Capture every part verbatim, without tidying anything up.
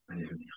Alléluia.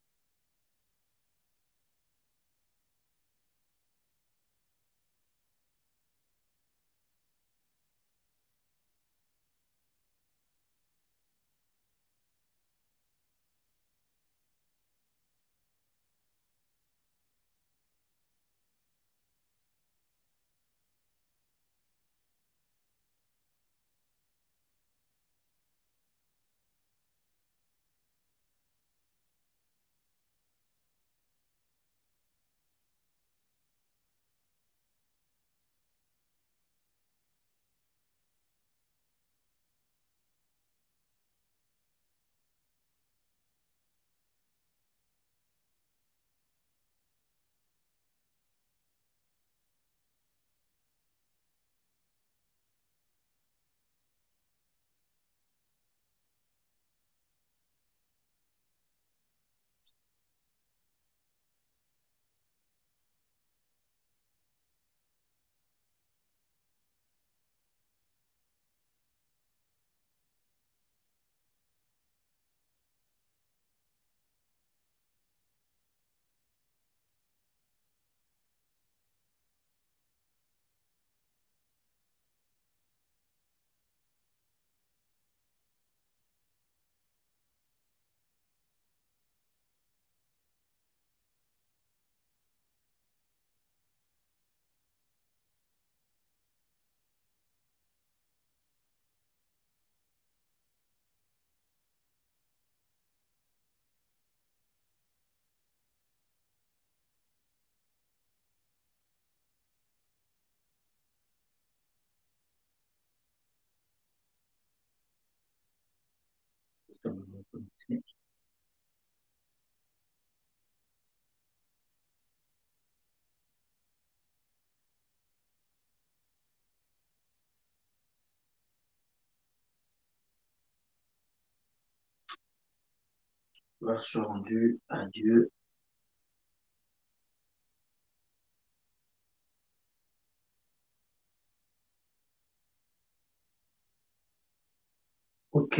Gloire soit rendue à Dieu. Ok.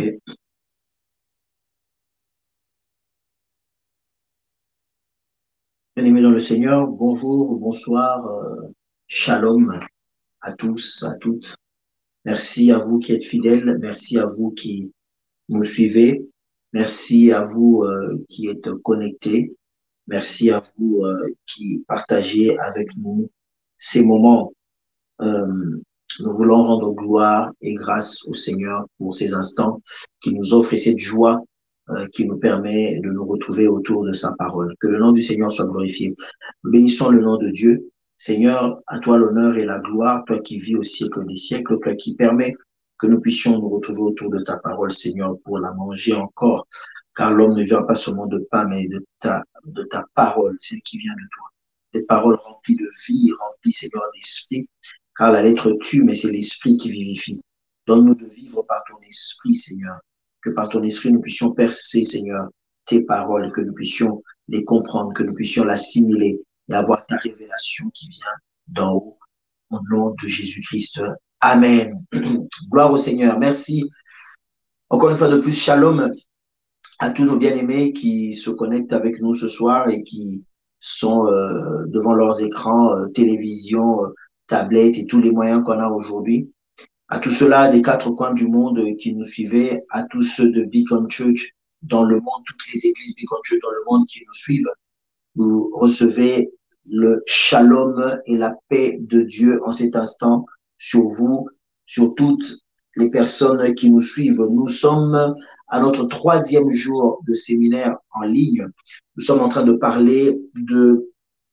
Bien-aimés dans le Seigneur, bonjour, bonsoir, euh, shalom à tous, à toutes. Merci à vous qui êtes fidèles. Merci à vous qui nous suivez. Merci à vous euh, qui êtes connectés. Merci à vous euh, qui partagez avec nous ces moments. Euh, Nous voulons rendre gloire et grâce au Seigneur pour ces instants qui nous offre et cette joie euh, qui nous permet de nous retrouver autour de sa parole. Que le nom du Seigneur soit glorifié. Nous bénissons le nom de Dieu. Seigneur, à toi l'honneur et la gloire, toi qui vis au siècle des siècles, toi qui permets que nous puissions nous retrouver autour de ta parole, Seigneur, pour la manger encore. Car l'homme ne vient pas seulement de pain, mais de ta, de ta parole, celle qui vient de toi. Des paroles remplies de vie, remplies, Seigneur, d'esprit, car la lettre tue, mais c'est l'esprit qui vivifie. Donne-nous de vivre par ton esprit, Seigneur. Que par ton esprit, nous puissions percer, Seigneur, tes paroles, que nous puissions les comprendre, que nous puissions l'assimiler et avoir ta révélation qui vient d'en haut. Au nom de Jésus-Christ. Amen. Gloire au Seigneur. Merci. Encore une fois de plus, shalom à tous nos bien-aimés qui se connectent avec nous ce soir et qui sont euh, devant leurs écrans, euh, télévision, euh, tablettes et tous les moyens qu'on a aujourd'hui. À tous ceux-là des quatre coins du monde qui nous suivaient, à tous ceux de Beacon Church dans le monde, toutes les églises Beacon Church dans le monde qui nous suivent, vous recevez le shalom et la paix de Dieu en cet instant sur vous, sur toutes les personnes qui nous suivent. Nous sommes à notre troisième jour de séminaire en ligne. Nous sommes en train de parler de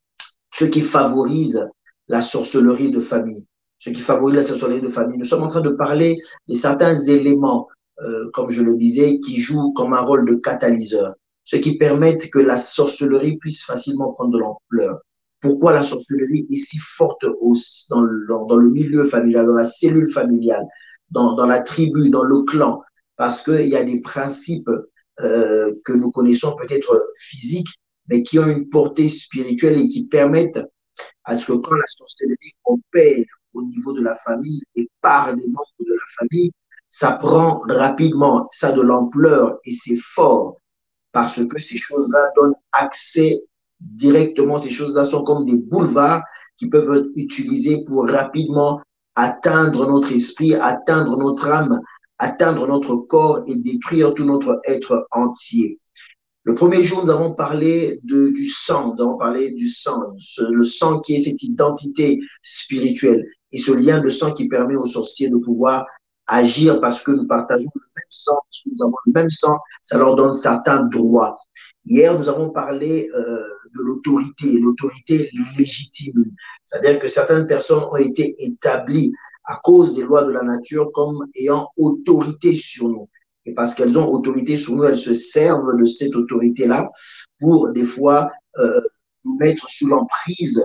ce qui favorise la sorcellerie de famille. Ce qui favorise la sorcellerie de famille. Nous sommes en train de parler de certains éléments, euh, comme je le disais, qui jouent comme un rôle de catalyseur, ce qui permettent que la sorcellerie puisse facilement prendre de l'ampleur. Pourquoi la sorcellerie est si forte au, dans, le, dans le milieu familial, dans la cellule familiale, dans, dans la tribu, dans le clan? Parce qu'il y a des principes euh, que nous connaissons peut-être physiques, mais qui ont une portée spirituelle et qui permettent à ce que quand la sorcellerie opère au niveau de la famille et par des membres de la famille, ça prend rapidement, ça a de l'ampleur et c'est fort. parce que ces choses-là donnent accès directement, ces choses-là sont comme des boulevards qui peuvent être utilisés pour rapidement atteindre notre esprit, atteindre notre âme, atteindre notre corps et détruire tout notre être entier. Le premier jour, nous avons parlé de, du sang, nous avons parlé du sang, ce, le sang qui est cette identité spirituelle et ce lien de sang qui permet aux sorciers de pouvoir agir parce que nous partageons le même sang, parce que nous avons le même sang, ça leur donne certains droits. Hier, nous avons parlé euh, de l'autorité, l'autorité légitime, c'est-à-dire que certaines personnes ont été établies à cause des lois de la nature comme ayant autorité sur nous. Et parce qu'elles ont autorité sur nous, elles se servent de cette autorité-là pour des fois euh, nous mettre sous l'emprise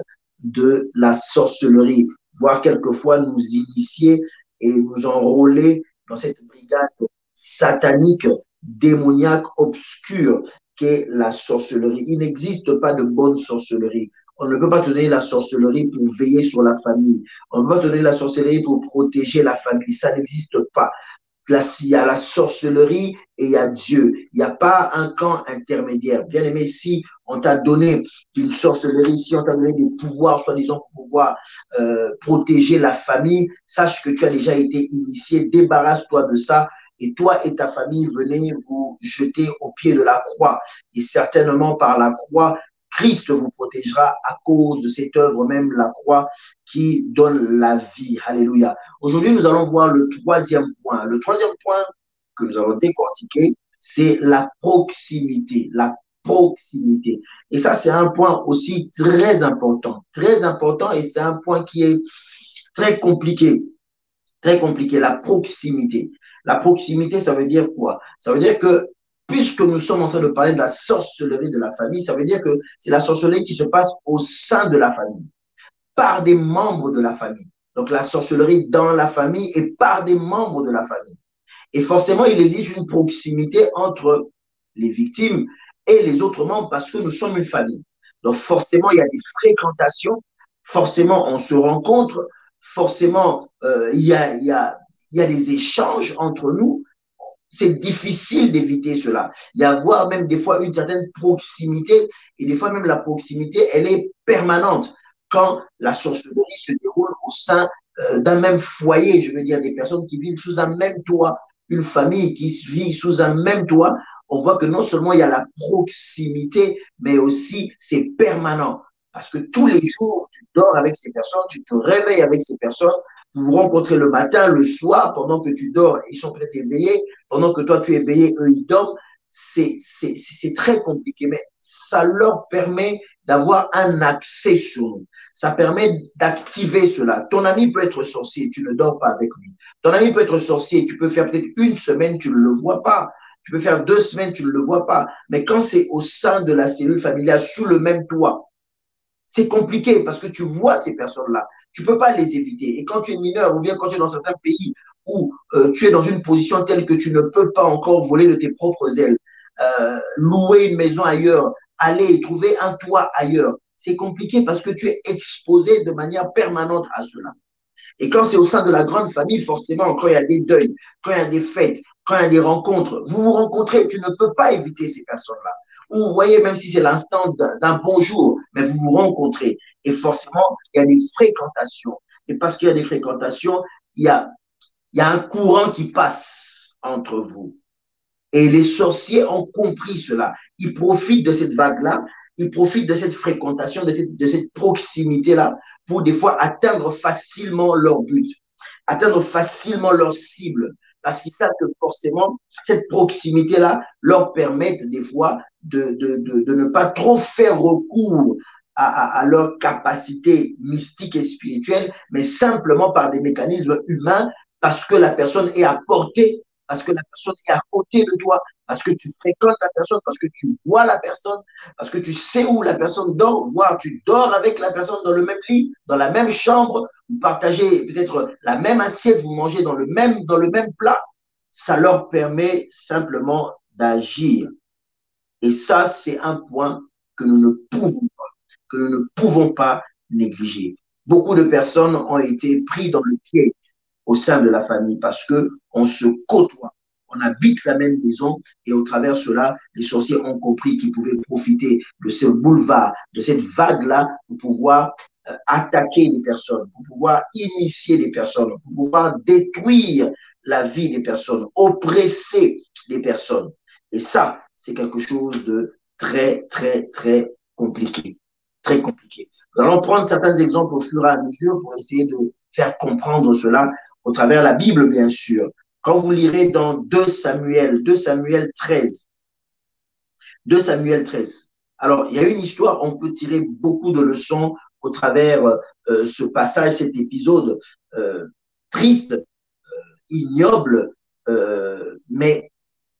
de la sorcellerie, voire quelquefois nous initier et nous enrôler dans cette brigade satanique, démoniaque, obscure qu'est la sorcellerie. Il n'existe pas de bonne sorcellerie. On ne peut pas te donner la sorcellerie pour veiller sur la famille. On ne peut pas te donner la sorcellerie pour protéger la famille. Ça n'existe pas. Là, il y a la sorcellerie et il y a Dieu. Il n'y a pas un camp intermédiaire. Bien aimé, si on t'a donné une sorcellerie, si on t'a donné des pouvoirs, soi-disant pour pouvoir euh, protéger la famille, sache que tu as déjà été initié, débarrasse-toi de ça. Et toi et ta famille, venez vous jeter au pied de la croix. Et certainement par la croix, Christ vous protégera à cause de cette œuvre même, la croix qui donne la vie. Alléluia. Aujourd'hui, nous allons voir le troisième point. Le troisième point que nous allons décortiquer, c'est la proximité. La proximité. Et ça, c'est un point aussi très important. Très important et c'est un point qui est très compliqué. Très compliqué. La proximité. La proximité, ça veut dire quoi? Ça veut dire que puisque nous sommes en train de parler de la sorcellerie de la famille, ça veut dire que c'est la sorcellerie qui se passe au sein de la famille, par des membres de la famille. Donc la sorcellerie dans la famille et par des membres de la famille. Et forcément, il existe une proximité entre les victimes et les autres membres parce que nous sommes une famille. Donc forcément, il y a des fréquentations, forcément, on se rencontre, forcément, euh, il, y a, il, y a, il y a des échanges entre nous. C'est difficile d'éviter cela. Il y a voire même des fois une certaine proximité et des fois même la proximité, elle est permanente quand la sorcellerie se déroule au sein euh, d'un même foyer, je veux dire des personnes qui vivent sous un même toit, une famille qui vit sous un même toit, on voit que non seulement il y a la proximité, mais aussi c'est permanent. Parce que tous les jours, tu dors avec ces personnes, tu te réveilles avec ces personnes, vous vous rencontrez le matin, le soir, pendant que tu dors, ils sont peut-être éveillés, pendant que toi tu es éveillé, eux ils dorment. C'est très compliqué, mais ça leur permet d'avoir un accès sur nous. Ça permet d'activer cela. Ton ami peut être sorcier, tu ne dors pas avec lui. Ton ami peut être sorcier, tu peux faire peut-être une semaine, tu ne le vois pas. Tu peux faire deux semaines, tu ne le vois pas. Mais quand c'est au sein de la cellule familiale, sous le même toit, c'est compliqué parce que tu vois ces personnes-là. Tu ne peux pas les éviter. Et quand tu es mineur ou bien quand tu es dans certains pays où euh, tu es dans une position telle que tu ne peux pas encore voler de tes propres ailes, euh, louer une maison ailleurs, aller trouver un toit ailleurs, c'est compliqué parce que tu es exposé de manière permanente à cela. Et quand c'est au sein de la grande famille, forcément, quand il y a des deuils, quand il y a des fêtes, quand il y a des rencontres, vous vous rencontrez, tu ne peux pas éviter ces personnes-là. Vous voyez, même si c'est l'instant d'un bonjour, mais vous vous rencontrez. Et forcément, il y a des fréquentations. Et parce qu'il y a des fréquentations, il y a, il y a un courant qui passe entre vous. Et les sorciers ont compris cela. Ils profitent de cette vague-là, ils profitent de cette fréquentation, de cette, de cette proximité-là pour des fois atteindre facilement leur but, atteindre facilement leur cible. Parce qu'ils savent que forcément, cette proximité-là leur permet des fois de, de, de, de ne pas trop faire recours à, à, à leur capacité mystique et spirituelle, mais simplement par des mécanismes humains, parce que la personne est à portée, parce que la personne est à côté de toi, parce que tu fréquentes la personne, parce que tu vois la personne, parce que tu sais où la personne dort, voire tu dors avec la personne dans le même lit, dans la même chambre, vous partagez peut-être la même assiette, vous mangez dans le même, dans le même plat, ça leur permet simplement d'agir. Et ça, c'est un point que nous ne pouvons pas, que nous ne pouvons pas négliger. Beaucoup de personnes ont été pris dans le piège au sein de la famille parce qu'on se côtoie, on habite la même maison et au travers de cela, les sorciers ont compris qu'ils pouvaient profiter de ce boulevard, de cette vague-là pour pouvoir euh, attaquer les personnes, pour pouvoir initier les personnes, pour pouvoir détruire la vie des personnes, oppresser les personnes. Et ça, c'est quelque chose de très, très, très compliqué. Très compliqué. Nous allons prendre certains exemples au fur et à mesure pour essayer de faire comprendre cela au travers de la Bible, bien sûr. Quand vous lirez dans deux Samuel, deux Samuel treize, deux Samuel treize. Alors, il y a une histoire, on peut tirer beaucoup de leçons au travers euh, ce passage, cet épisode euh, triste, ignoble, euh, mais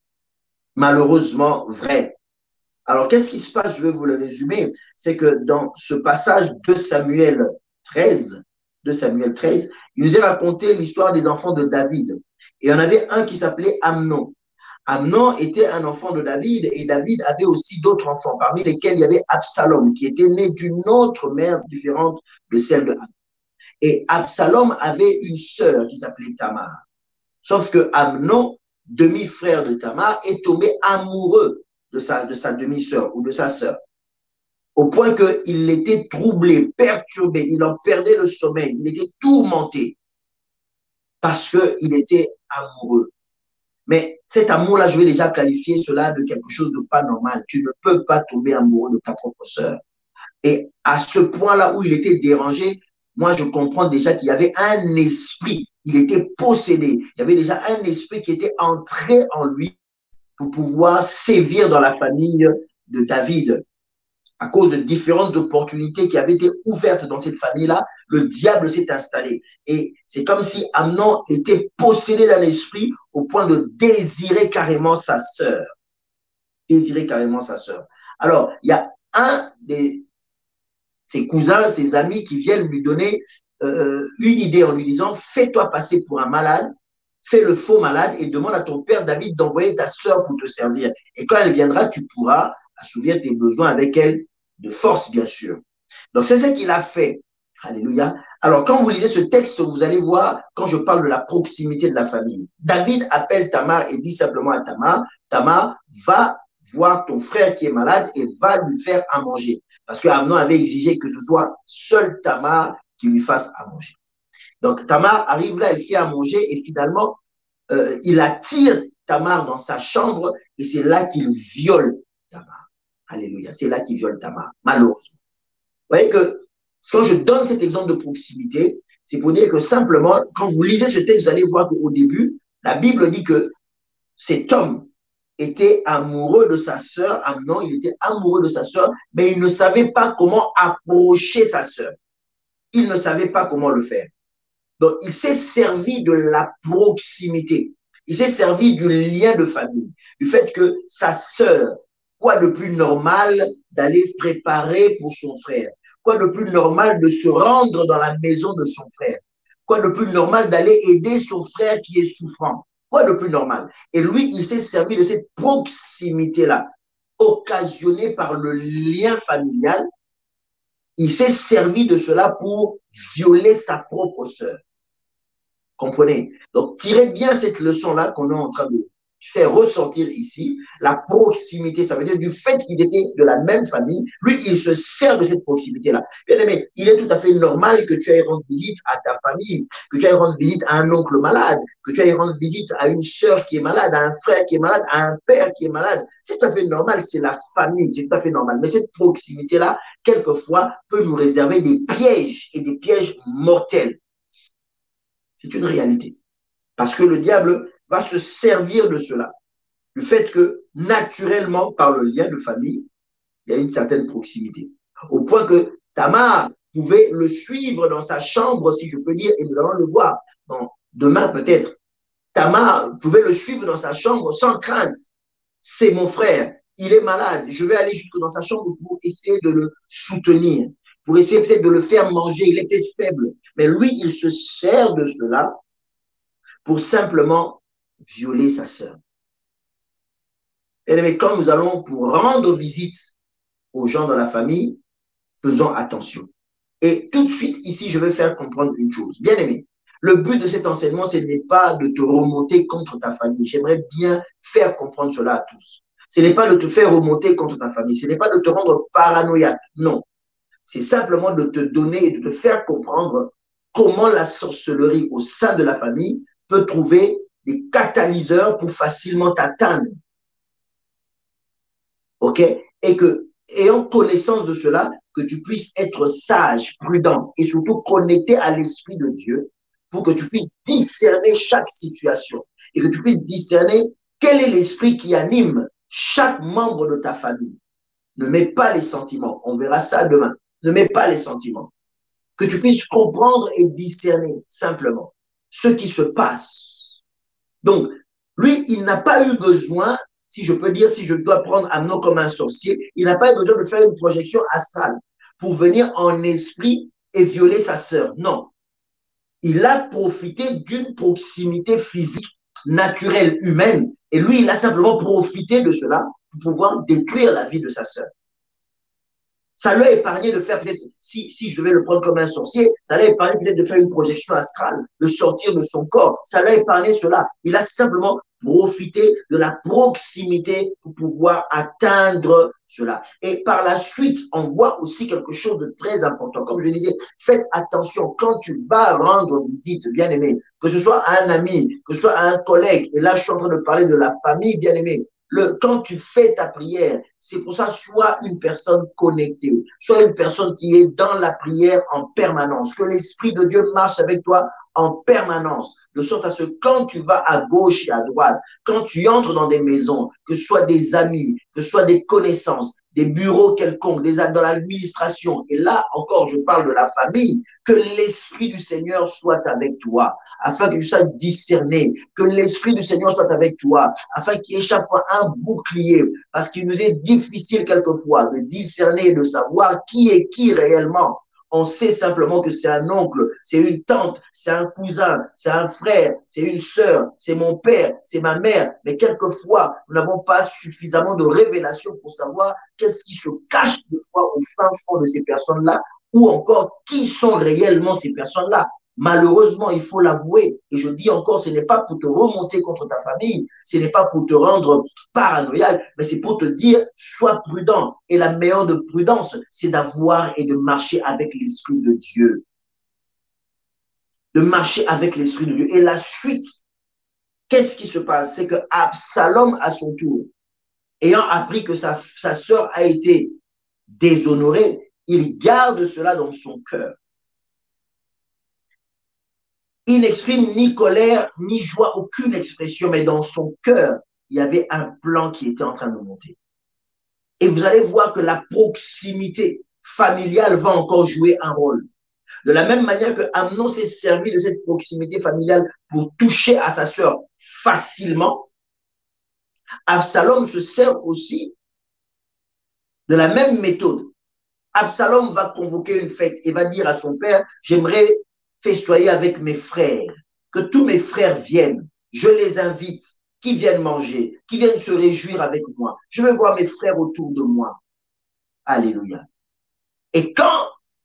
malheureusement vrai. Alors, qu'est-ce qui se passe? Je vais vous le résumer. C'est que dans ce passage de Samuel treize, de Samuel treize, il nous est raconté l'histoire des enfants de David. Et il y en avait un qui s'appelait Amnon. Amnon était un enfant de David et David avait aussi d'autres enfants, parmi lesquels il y avait Absalom, qui était né d'une autre mère différente de celle de Amnon. Et Absalom avait une sœur qui s'appelait Tamar. Sauf que Amnon, demi-frère de Tamar, est tombé amoureux de sa, de sa demi-sœur ou de sa sœur, au point qu'il était troublé, perturbé, il en perdait le sommeil, il était tourmenté parce qu'il était amoureux. Mais cet amour-là, je vais déjà qualifier cela de quelque chose de pas normal. Tu ne peux pas tomber amoureux de ta propre sœur. Et à ce point-là où il était dérangé, moi, je comprends déjà qu'il y avait un esprit, il était possédé. Il y avait déjà un esprit qui était entré en lui pour pouvoir sévir dans la famille de David. À cause de différentes opportunités qui avaient été ouvertes dans cette famille-là, le diable s'est installé. Et c'est comme si Amnon était possédé d'un esprit au point de désirer carrément sa sœur. Désirer carrément sa sœur. Alors, il y a un de ses cousins, ses amis qui viennent lui donner euh, une idée en lui disant « Fais-toi passer pour un malade, fais le faux malade et demande à ton père David d'envoyer ta sœur pour te servir. Et quand elle viendra, tu pourras assouvir tes besoins avec elle de force, bien sûr. » Donc, c'est ce qu'il a fait. Alléluia. Alors, quand vous lisez ce texte, vous allez voir, quand je parle de la proximité de la famille, David appelle Tamar et dit simplement à Tamar, Tamar, va voir ton frère qui est malade et va lui faire à manger. Parce que Amnon avait exigé que ce soit seul Tamar qui lui fasse à manger. Donc, Tamar arrive là, elle fait à manger et finalement, euh, il attire Tamar dans sa chambre et c'est là qu'il viole Tamar. Alléluia. C'est là qu'il viole Tamar, malheureusement. Vous voyez que quand je donne cet exemple de proximité, c'est pour dire que simplement, quand vous lisez ce texte, vous allez voir qu'au début, la Bible dit que cet homme était amoureux de sa sœur, Amnon, il était amoureux de sa sœur, mais il ne savait pas comment approcher sa sœur. Il ne savait pas comment le faire. Donc, il s'est servi de la proximité. Il s'est servi du lien de famille, du fait que sa sœur, quoi de plus normal d'aller préparer pour son frère? Quoi de plus normal de se rendre dans la maison de son frère? Quoi de plus normal d'aller aider son frère qui est souffrant? Quoi de plus normal? Et lui, il s'est servi de cette proximité-là, occasionnée par le lien familial. Il s'est servi de cela pour violer sa propre sœur. Comprenez? Donc, tirez bien cette leçon-là qu'on est en train de faire ressortir ici. La proximité, ça veut dire du fait qu'ils étaient de la même famille, lui, il se sert de cette proximité-là. Bien aimé, il est tout à fait normal que tu ailles rendre visite à ta famille, que tu ailles rendre visite à un oncle malade, que tu ailles rendre visite à une sœur qui est malade, à un frère qui est malade, à un père qui est malade. C'est tout à fait normal, c'est la famille, c'est tout à fait normal. Mais cette proximité-là, quelquefois, peut nous réserver des pièges et des pièges mortels. C'est une réalité. Parce que le diable va se servir de cela. Du fait que, naturellement, par le lien de famille, il y a une certaine proximité. Au point que Tamar pouvait le suivre dans sa chambre, si je peux dire, et nous allons le voir bon, demain peut-être. Tamar pouvait le suivre dans sa chambre sans crainte. C'est mon frère, il est malade, je vais aller jusque dans sa chambre pour essayer de le soutenir, pour essayer peut-être de le faire manger, il est peut-être faible. Mais lui, il se sert de cela pour simplement violer sa sœur. Et quand nous allons pour rendre visite aux gens dans la famille, faisons attention. Et tout de suite, ici, je vais faire comprendre une chose. Bien aimé, Le but de cet enseignement, ce n'est pas de te remonter contre ta famille. J'aimerais bien faire comprendre cela à tous. Ce n'est pas de te faire remonter contre ta famille. Ce n'est pas de te rendre paranoïaque. Non. C'est simplement de te donner et de te faire comprendre comment la sorcellerie au sein de la famille peut trouver des catalyseurs pour facilement t'atteindre. OK? Et que, ayant connaissance de cela, que tu puisses être sage, prudent et surtout connecté à l'Esprit de Dieu pour que tu puisses discerner chaque situation et que tu puisses discerner quel est l'esprit qui anime chaque membre de ta famille. Ne mets pas les sentiments. On verra ça demain. Ne mets pas les sentiments. Que tu puisses comprendre et discerner simplement ce qui se passe. Donc, lui, il n'a pas eu besoin, si je peux dire, si je dois prendre Amnon comme un sorcier, il n'a pas eu besoin de faire une projection astrale pour venir en esprit et violer sa sœur. Non. Il a profité d'une proximité physique, naturelle, humaine, et lui, il a simplement profité de cela pour pouvoir détruire la vie de sa sœur. Ça lui a épargné de faire peut-être, si, si je devais le prendre comme un sorcier, ça lui a épargné peut-être de faire une projection astrale, de sortir de son corps. Ça lui a épargné cela. Il a simplement profité de la proximité pour pouvoir atteindre cela. Et par la suite, on voit aussi quelque chose de très important. Comme je disais, faites attention quand tu vas rendre visite, bien aimé, que ce soit à un ami, que ce soit à un collègue. Et là, je suis en train de parler de la famille, bien aimé. Le, quand tu fais ta prière, c'est pour ça, sois une personne connectée, sois une personne qui est dans la prière en permanence, que l'Esprit de Dieu marche avec toi en permanence, de sorte à ce que quand tu vas à gauche et à droite, quand tu entres dans des maisons, que ce soit des amis, que ce soit des connaissances, des bureaux quelconques, des, dans l'administration, et là encore je parle de la famille, que l'Esprit du Seigneur soit avec toi, afin que tu sois discerné, que l'Esprit du Seigneur soit avec toi, afin qu'il y ait chaque fois un bouclier, parce qu'il nous est difficile quelquefois de discerner, de savoir qui est qui réellement. On sait simplement que c'est un oncle, c'est une tante, c'est un cousin, c'est un frère, c'est une sœur, c'est mon père, c'est ma mère. Mais quelquefois, nous n'avons pas suffisamment de révélations pour savoir qu'est-ce qui se cache des fois au fin fond de ces personnes-là, ou encore qui sont réellement ces personnes-là. Malheureusement, il faut l'avouer, et je dis encore, ce n'est pas pour te remonter contre ta famille, ce n'est pas pour te rendre paranoïaque, mais c'est pour te dire, sois prudent. Et la meilleure de prudence, c'est d'avoir et de marcher avec l'Esprit de Dieu. De marcher avec l'Esprit de Dieu. Et la suite, qu'est-ce qui se passe? C'est que Absalom, à son tour, ayant appris que sa, sa sœur a été déshonorée, il garde cela dans son cœur. Il n'exprime ni colère, ni joie, aucune expression, mais dans son cœur, il y avait un plan qui était en train de monter. Et vous allez voir que la proximité familiale va encore jouer un rôle. De la même manière que Amnon s'est servi de cette proximité familiale pour toucher à sa sœur facilement, Absalom se sert aussi de la même méthode. Absalom va convoquer une fête et va dire à son père, j'aimerais festoyer avec mes frères, que tous mes frères viennent, je les invite, qui viennent manger, qui viennent se réjouir avec moi. Je veux voir mes frères autour de moi. Alléluia. Et quand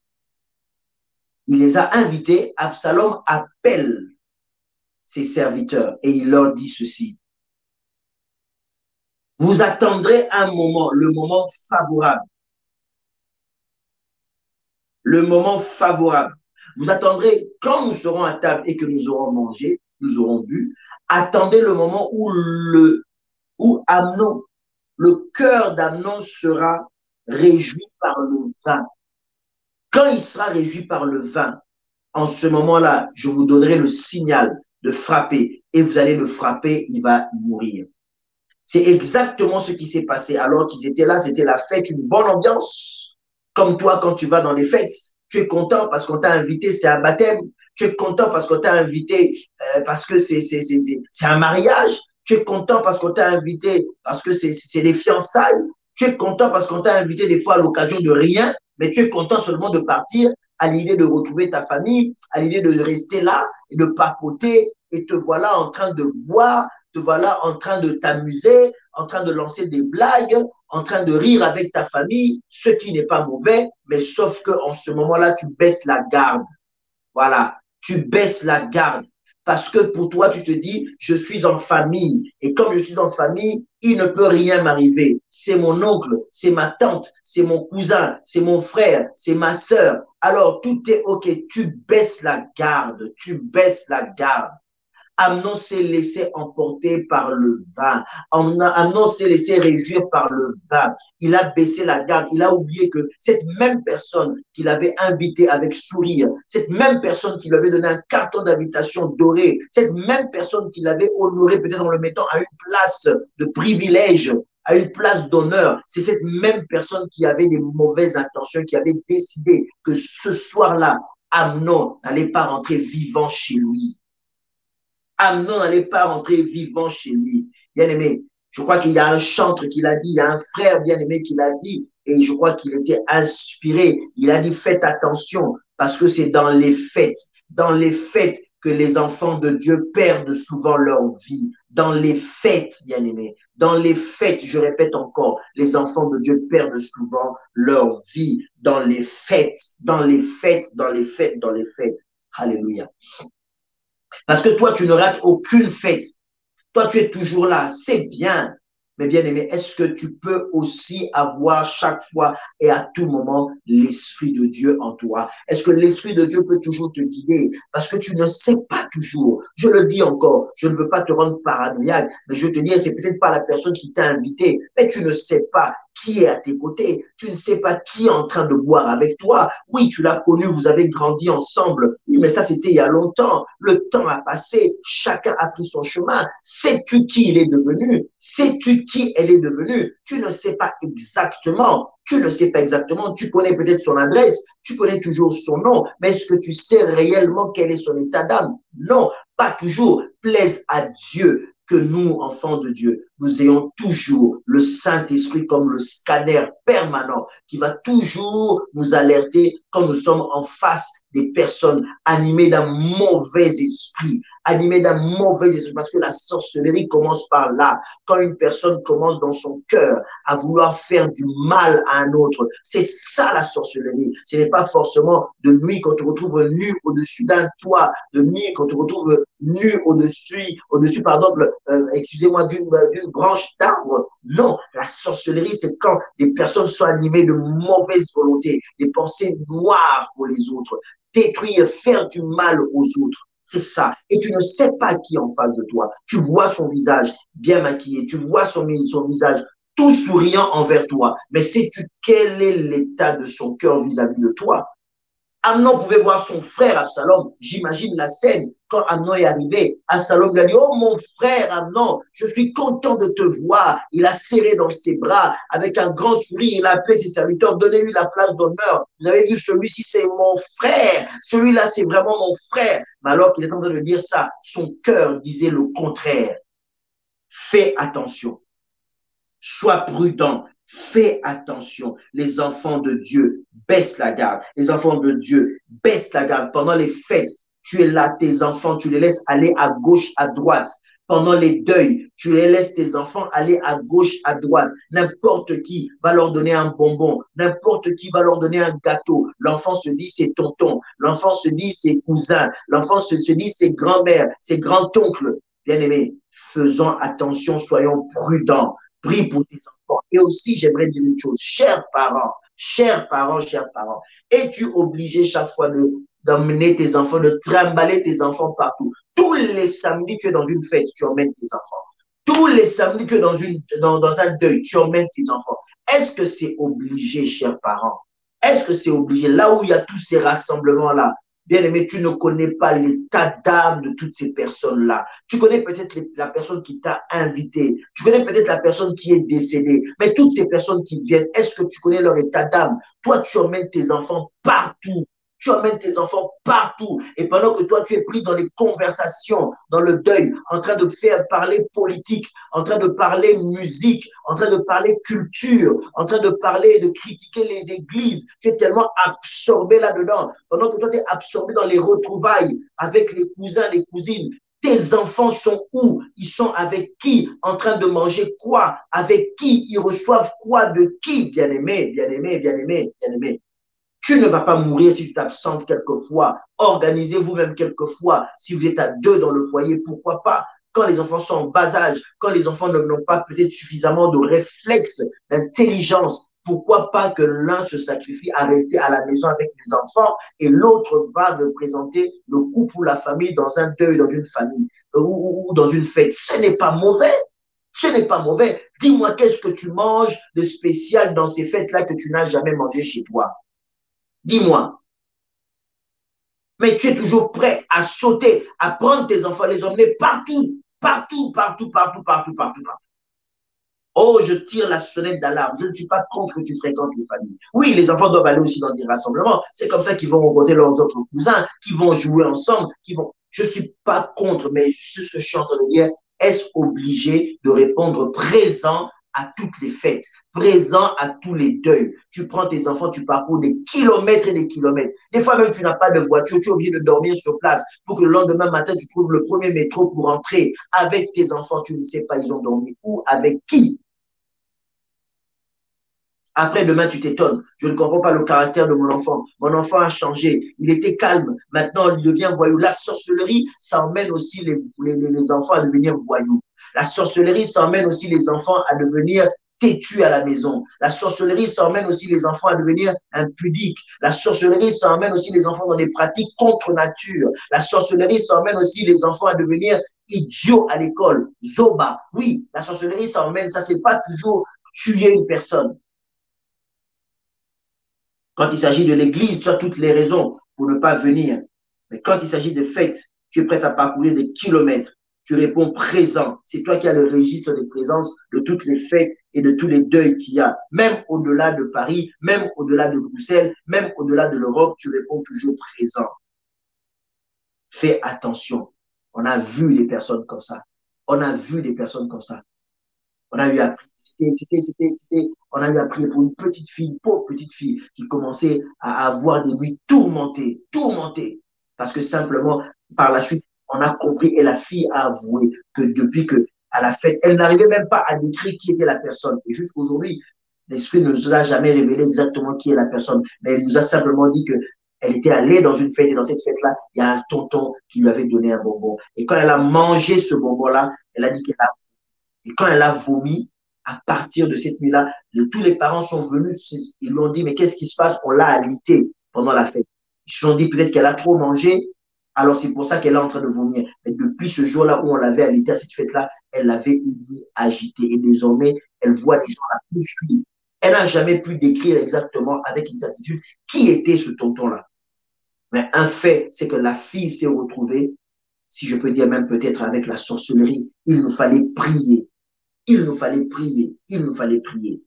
il les a invités, Absalom appelle ses serviteurs et il leur dit ceci. Vous attendrez un moment, le moment favorable. Le moment favorable. Vous attendrez quand nous serons à table et que nous aurons mangé, nous aurons bu. Attendez le moment où, le, où Amnon, le cœur d'Amnon sera réjoui par le vin. Quand il sera réjoui par le vin, en ce moment-là, je vous donnerai le signal de frapper et vous allez le frapper, il va mourir. C'est exactement ce qui s'est passé alors qu'ils étaient là, c'était la fête, une bonne ambiance. Comme toi, quand tu vas dans les fêtes, tu es content parce qu'on t'a invité, c'est un baptême. Tu es content parce qu'on t'a invité euh, parce que c'est c'est c'est c'est un mariage. Tu es content parce qu'on t'a invité parce que c'est c'est les fiançailles. Tu es content parce qu'on t'a invité des fois à l'occasion de rien, mais tu es content seulement de partir à l'idée de retrouver ta famille, à l'idée de rester là et de papoter et te voilà en train de boire, te voilà en train de t'amuser, en train de lancer des blagues, en train de rire avec ta famille, ce qui n'est pas mauvais, mais sauf qu'en ce moment-là, tu baisses la garde. Voilà. tu baisses la garde. Parce que pour toi, tu te dis, je suis en famille. Et comme je suis en famille, il ne peut rien m'arriver. C'est mon oncle, c'est ma tante, c'est mon cousin, c'est mon frère, c'est ma sœur. Alors, tout est OK. Tu baisses la garde. Tu baisses la garde. Amnon s'est laissé emporter par le vin. Amnon s'est laissé réjouir par le vin. Il a baissé la garde. Il a oublié que cette même personne qu'il avait invitée avec sourire, cette même personne qui lui avait donné un carton d'invitation doré, cette même personne qui l'avait honoré peut-être en le mettant à une place de privilège, à une place d'honneur, c'est cette même personne qui avait des mauvaises intentions, qui avait décidé que ce soir-là, Amnon n'allait pas rentrer vivant chez lui. Amnon n'allait pas rentrer vivant chez lui. Bien aimé, je crois qu'il y a un chantre qui l'a dit, il y a un frère bien aimé qui l'a dit, et je crois qu'il était inspiré. Il a dit, faites attention, parce que c'est dans les fêtes, dans les fêtes que les enfants de Dieu perdent souvent leur vie. Dans les fêtes, bien aimé, dans les fêtes, je répète encore, les enfants de Dieu perdent souvent leur vie. Dans les fêtes, dans les fêtes, dans les fêtes, dans les fêtes. Alléluia. Parce que toi, tu ne rates aucune fête. Toi, tu es toujours là. C'est bien. Mais bien aimé, est-ce que tu peux aussi avoir chaque fois et à tout moment l'Esprit de Dieu en toi? Est-ce que l'Esprit de Dieu peut toujours te guider? Parce que tu ne sais pas toujours. Je le dis encore, je ne veux pas te rendre paranoïaque, mais je te dis, c'est peut-être pas la personne qui t'a invité, mais tu ne sais pas qui est à tes côtés. Tu ne sais pas qui est en train de boire avec toi. Oui, tu l'as connu, vous avez grandi ensemble. Oui, mais ça, c'était il y a longtemps. Le temps a passé, chacun a pris son chemin. Sais-tu qui il est devenu? Sais-tu qui elle est devenue? Tu ne sais pas exactement. Tu ne sais pas exactement. Tu connais peut-être son adresse, tu connais toujours son nom, mais est-ce que tu sais réellement quel est son état d'âme? Non, pas toujours. Plaise à Dieu que nous, enfants de Dieu, nous ayons toujours le Saint-Esprit comme le scanner permanent qui va toujours nous alerter quand nous sommes en face des personnes animées d'un mauvais esprit, animées d'un mauvais esprit, parce que la sorcellerie commence par là. Quand une personne commence dans son cœur à vouloir faire du mal à un autre, c'est ça la sorcellerie. Ce n'est pas forcément de nuit quand on te retrouve nu au-dessus d'un toit, de nuit quand on te retrouve nu au-dessus, au-dessus, par exemple, euh, excusez-moi, d'une d'une branche d'arbre. Non, la sorcellerie, c'est quand des personnes sont animées de mauvaise volonté, des pensées noires pour les autres, détruire, faire du mal aux autres. C'est ça. Et tu ne sais pas qui est en face de toi. Tu vois son visage bien maquillé, tu vois son, son visage tout souriant envers toi. Mais sais-tu quel est l'état de son cœur vis-à-vis de toi? Amnon pouvait voir son frère Absalom. J'imagine la scène. Quand Amnon est arrivé, Absalom lui a dit, oh mon frère Amnon, je suis content de te voir. Il a serré dans ses bras avec un grand sourire. Il a appelé ses serviteurs, donnez-lui la place d'honneur. Vous avez vu, celui-ci, c'est mon frère. Celui-là, c'est vraiment mon frère. Mais alors qu'il est en train de dire ça, son cœur disait le contraire. Fais attention. Sois prudent. Fais attention. Les enfants de Dieu baissent la garde. Les enfants de Dieu baissent la garde. Pendant les fêtes, tu es là, tes enfants, tu les laisses aller à gauche, à droite. Pendant les deuils, tu les laisses tes enfants aller à gauche, à droite. N'importe qui va leur donner un bonbon. N'importe qui va leur donner un gâteau. L'enfant se dit c'est tonton. L'enfant se dit c'est cousin. L'enfant se, se dit c'est grand-mère, c'est grand-oncle. Bien-aimé, faisons attention, soyons prudents. Prie pour tes enfants. Et aussi, j'aimerais dire une chose. Chers parents, chers parents, chers parents, es-tu obligé chaque fois de d'emmener tes enfants, de trimballer tes enfants partout? Tous les samedis, tu es dans une fête, tu emmènes tes enfants. Tous les samedis, tu es dans, une, dans, dans un deuil, tu emmènes tes enfants. Est-ce que c'est obligé, chers parents? Est-ce que c'est obligé? Là où il y a tous ces rassemblements-là, bien-aimé, tu ne connais pas l'état d'âme de toutes ces personnes-là. Tu connais peut-être la personne qui t'a invité. Tu connais peut-être la personne qui est décédée. Mais toutes ces personnes qui viennent, est-ce que tu connais leur état d'âme? Toi, tu emmènes tes enfants partout. Tu emmènes tes enfants partout. Et pendant que toi, tu es pris dans les conversations, dans le deuil, en train de faire parler politique, en train de parler musique, en train de parler culture, en train de parler, de critiquer les églises, tu es tellement absorbé là-dedans. Pendant que toi, tu es absorbé dans les retrouvailles avec les cousins, les cousines, tes enfants sont où? Ils sont avec qui? En train de manger quoi? Avec qui? Ils reçoivent quoi de qui? Bien-aimé, bien-aimé, bien-aimé, bien-aimé. Tu ne vas pas mourir si tu t'absentes quelquefois. Organisez vous-même quelquefois. Si vous êtes à deux dans le foyer, pourquoi pas? Quand les enfants sont en bas âge, quand les enfants n'ont pas peut-être suffisamment de réflexes, d'intelligence, pourquoi pas que l'un se sacrifie à rester à la maison avec les enfants et l'autre va représenter le couple ou la famille dans un deuil, dans une famille ou, ou, ou dans une fête. Ce n'est pas mauvais. Ce n'est pas mauvais. Dis-moi, qu'est-ce que tu manges de spécial dans ces fêtes-là que tu n'as jamais mangé chez toi? Dis-moi. Mais tu es toujours prêt à sauter, à prendre tes enfants, les emmener partout, partout, partout, partout, partout, partout, partout. Oh, je tire la sonnette d'alarme. Je ne suis pas contre que tu fréquentes les familles. Oui, les enfants doivent aller aussi dans des rassemblements. C'est comme ça qu'ils vont rencontrer leurs autres cousins, qui vont jouer ensemble, qui vont. Je ne suis pas contre, mais ce que je suis en train de dire, est-ce obligé de répondre présent à toutes les fêtes, présent à tous les deuils? Tu prends tes enfants, tu parcours des kilomètres et des kilomètres. Des fois même, tu n'as pas de voiture, tu es obligé de dormir sur place pour que le lendemain matin, tu trouves le premier métro pour entrer avec tes enfants. Tu ne sais pas, ils ont dormi où, avec qui? Après, demain, tu t'étonnes. Je ne comprends pas le caractère de mon enfant. Mon enfant a changé. Il était calme. Maintenant, il devient voyou. La sorcellerie, ça emmène aussi les, les, les enfants à devenir voyous. La sorcellerie, ça emmène aussi les enfants à devenir têtus à la maison. La sorcellerie, ça emmène aussi les enfants à devenir impudiques. La sorcellerie, ça emmène aussi les enfants dans des pratiques contre nature. La sorcellerie, ça emmène aussi les enfants à devenir idiots à l'école. Zoba. Oui, la sorcellerie, ça emmène, ça, c'est pas toujours tuer une personne. Quand il s'agit de l'église, tu as toutes les raisons pour ne pas venir. Mais quand il s'agit de fêtes, tu es prêt à parcourir des kilomètres. Tu réponds présent. C'est toi qui as le registre des présences de toutes les fêtes et de tous les deuils qu'il y a. Même au-delà de Paris, même au-delà de Bruxelles, même au-delà de l'Europe, tu réponds toujours présent. Fais attention. On a vu des personnes comme ça. On a vu des personnes comme ça. On a eu appris, c'était, c'était, c'était, c'était, on a eu appris pour une petite fille, pauvre petite fille, qui commençait à avoir des nuits tourmentées, tourmentées. Parce que simplement, par la suite, on a compris et la fille a avoué que depuis que, à la fête, elle n'arrivait même pas à décrire qui était la personne. Et jusqu'aujourd'hui, l'esprit ne nous a jamais révélé exactement qui est la personne. Mais elle nous a simplement dit que elle était allée dans une fête et dans cette fête-là, il y a un tonton qui lui avait donné un bonbon. Et quand elle a mangé ce bonbon-là, elle a dit qu'elle a et quand elle a vomi, à partir de cette nuit-là, tous les parents sont venus, ils lui ont dit, mais qu'est-ce qui se passe? On l'a alitée pendant la fête. Ils se sont dit peut-être qu'elle a trop mangé, alors c'est pour ça qu'elle est en train de vomir. Et depuis ce jour-là où on l'avait alitée à cette fête-là, elle avait une nuit agitée. Et désormais, elle voit les gens la poursuivre. Elle n'a jamais pu décrire exactement avec exactitude qui était ce tonton-là. Mais un fait, c'est que la fille s'est retrouvée, si je peux dire même peut-être avec la sorcellerie, il nous fallait prier. Il nous fallait prier, il nous fallait prier.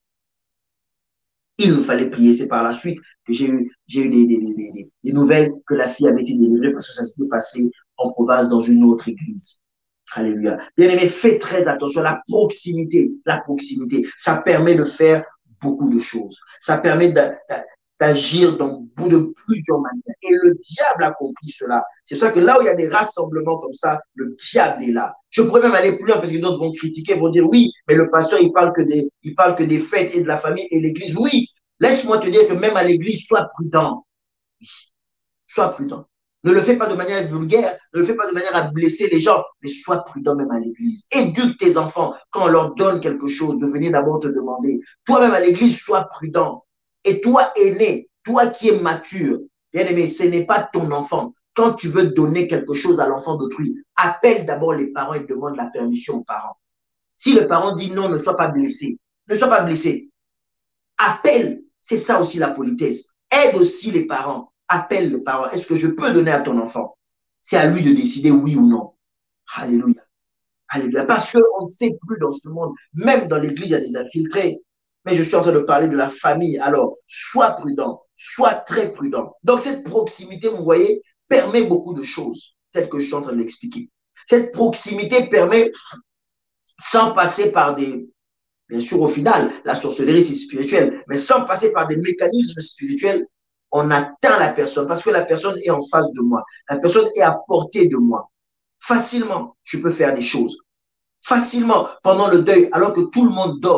Il nous fallait prier. C'est par la suite que j'ai eu, j'ai eu des, des, des, des, nouvelles que la fille avait été délivrée parce que ça s'était passé en province dans une autre église. Alléluia. Bien aimé, fais très attention. La proximité, la proximité, ça permet de faire beaucoup de choses. Ça permet d'agir dans de plusieurs manières. Et le diable a compris cela. C'est pour ça que là où il y a des rassemblements comme ça, le diable est là. Je pourrais même aller plus loin parce que d'autres vont critiquer, vont dire oui, mais le pasteur, il parle que des, il parle que des fêtes et de la famille et l'église. Oui, laisse-moi te dire que même à l'église, sois prudent. Sois prudent. Ne le fais pas de manière vulgaire, ne le fais pas de manière à blesser les gens, mais sois prudent même à l'église. Éduque tes enfants quand on leur donne quelque chose, de venir d'abord te demander. Toi-même à l'église, sois prudent. Et toi, aîné, toi qui es mature, bien aimé, ce n'est pas ton enfant. Quand tu veux donner quelque chose à l'enfant d'autrui, appelle d'abord les parents et demande la permission aux parents. Si le parent dit non, ne sois pas blessé, ne sois pas blessé. Appelle, c'est ça aussi la politesse. Aide aussi les parents. Appelle les parents. Est-ce que je peux donner à ton enfant? C'est à lui de décider oui ou non. Alléluia. Alléluia. Parce qu'on ne sait plus dans ce monde, même dans l'église, il y a des infiltrés. Mais je suis en train de parler de la famille. Alors, sois prudent, sois très prudent. Donc, cette proximité, vous voyez, permet beaucoup de choses, telles que je suis en train de l'expliquer. Cette proximité permet, sans passer par des... Bien sûr, au final, la sorcellerie, c'est spirituel, mais sans passer par des mécanismes spirituels, on atteint la personne parce que la personne est en face de moi. La personne est à portée de moi. Facilement, je peux faire des choses. Facilement, pendant le deuil, alors que tout le monde dort.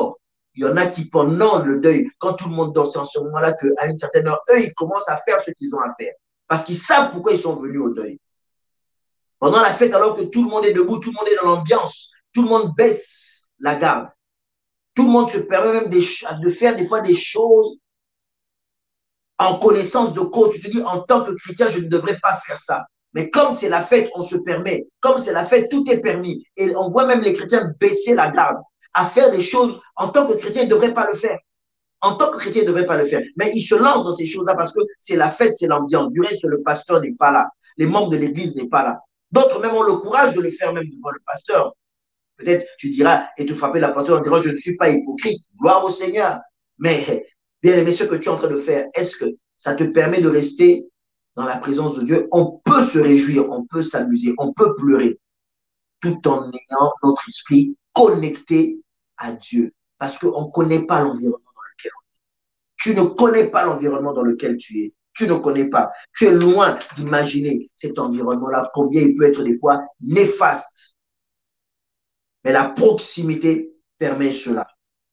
Il y en a qui, pendant le deuil, quand tout le monde dort, c'est en ce moment-là qu'à une certaine heure, eux, ils commencent à faire ce qu'ils ont à faire. Parce qu'ils savent pourquoi ils sont venus au deuil. Pendant la fête, alors que tout le monde est debout, tout le monde est dans l'ambiance, tout le monde baisse la garde. Tout le monde se permet même des, de faire des fois des choses en connaissance de cause. Tu te dis, en tant que chrétien, je ne devrais pas faire ça. Mais comme c'est la fête, on se permet. Comme c'est la fête, tout est permis. Et on voit même les chrétiens baisser la garde, à faire des choses. En tant que chrétien, ils ne devraient pas le faire. En tant que chrétien, ils ne devraient pas le faire. Mais ils se lancent dans ces choses-là parce que c'est la fête, c'est l'ambiance. Du reste, le pasteur n'est pas là. Les membres de l'église n'est pas là. D'autres même ont le courage de le faire même devant le pasteur. Peut-être tu diras, et te frapper la poitrine en disant, je ne suis pas hypocrite. Gloire au Seigneur. Mais, bien aimé, ce que tu es en train de faire, est-ce que ça te permet de rester dans la présence de Dieu? On peut se réjouir, on peut s'amuser, on peut pleurer, tout en ayant notre esprit connecté à Dieu. Parce qu'on ne connaît pas l'environnement dans lequel on est. Tu ne connais pas l'environnement dans lequel tu es. Tu ne connais pas. Tu es loin d'imaginer cet environnement-là, combien il peut être des fois néfaste. Mais la proximité permet cela.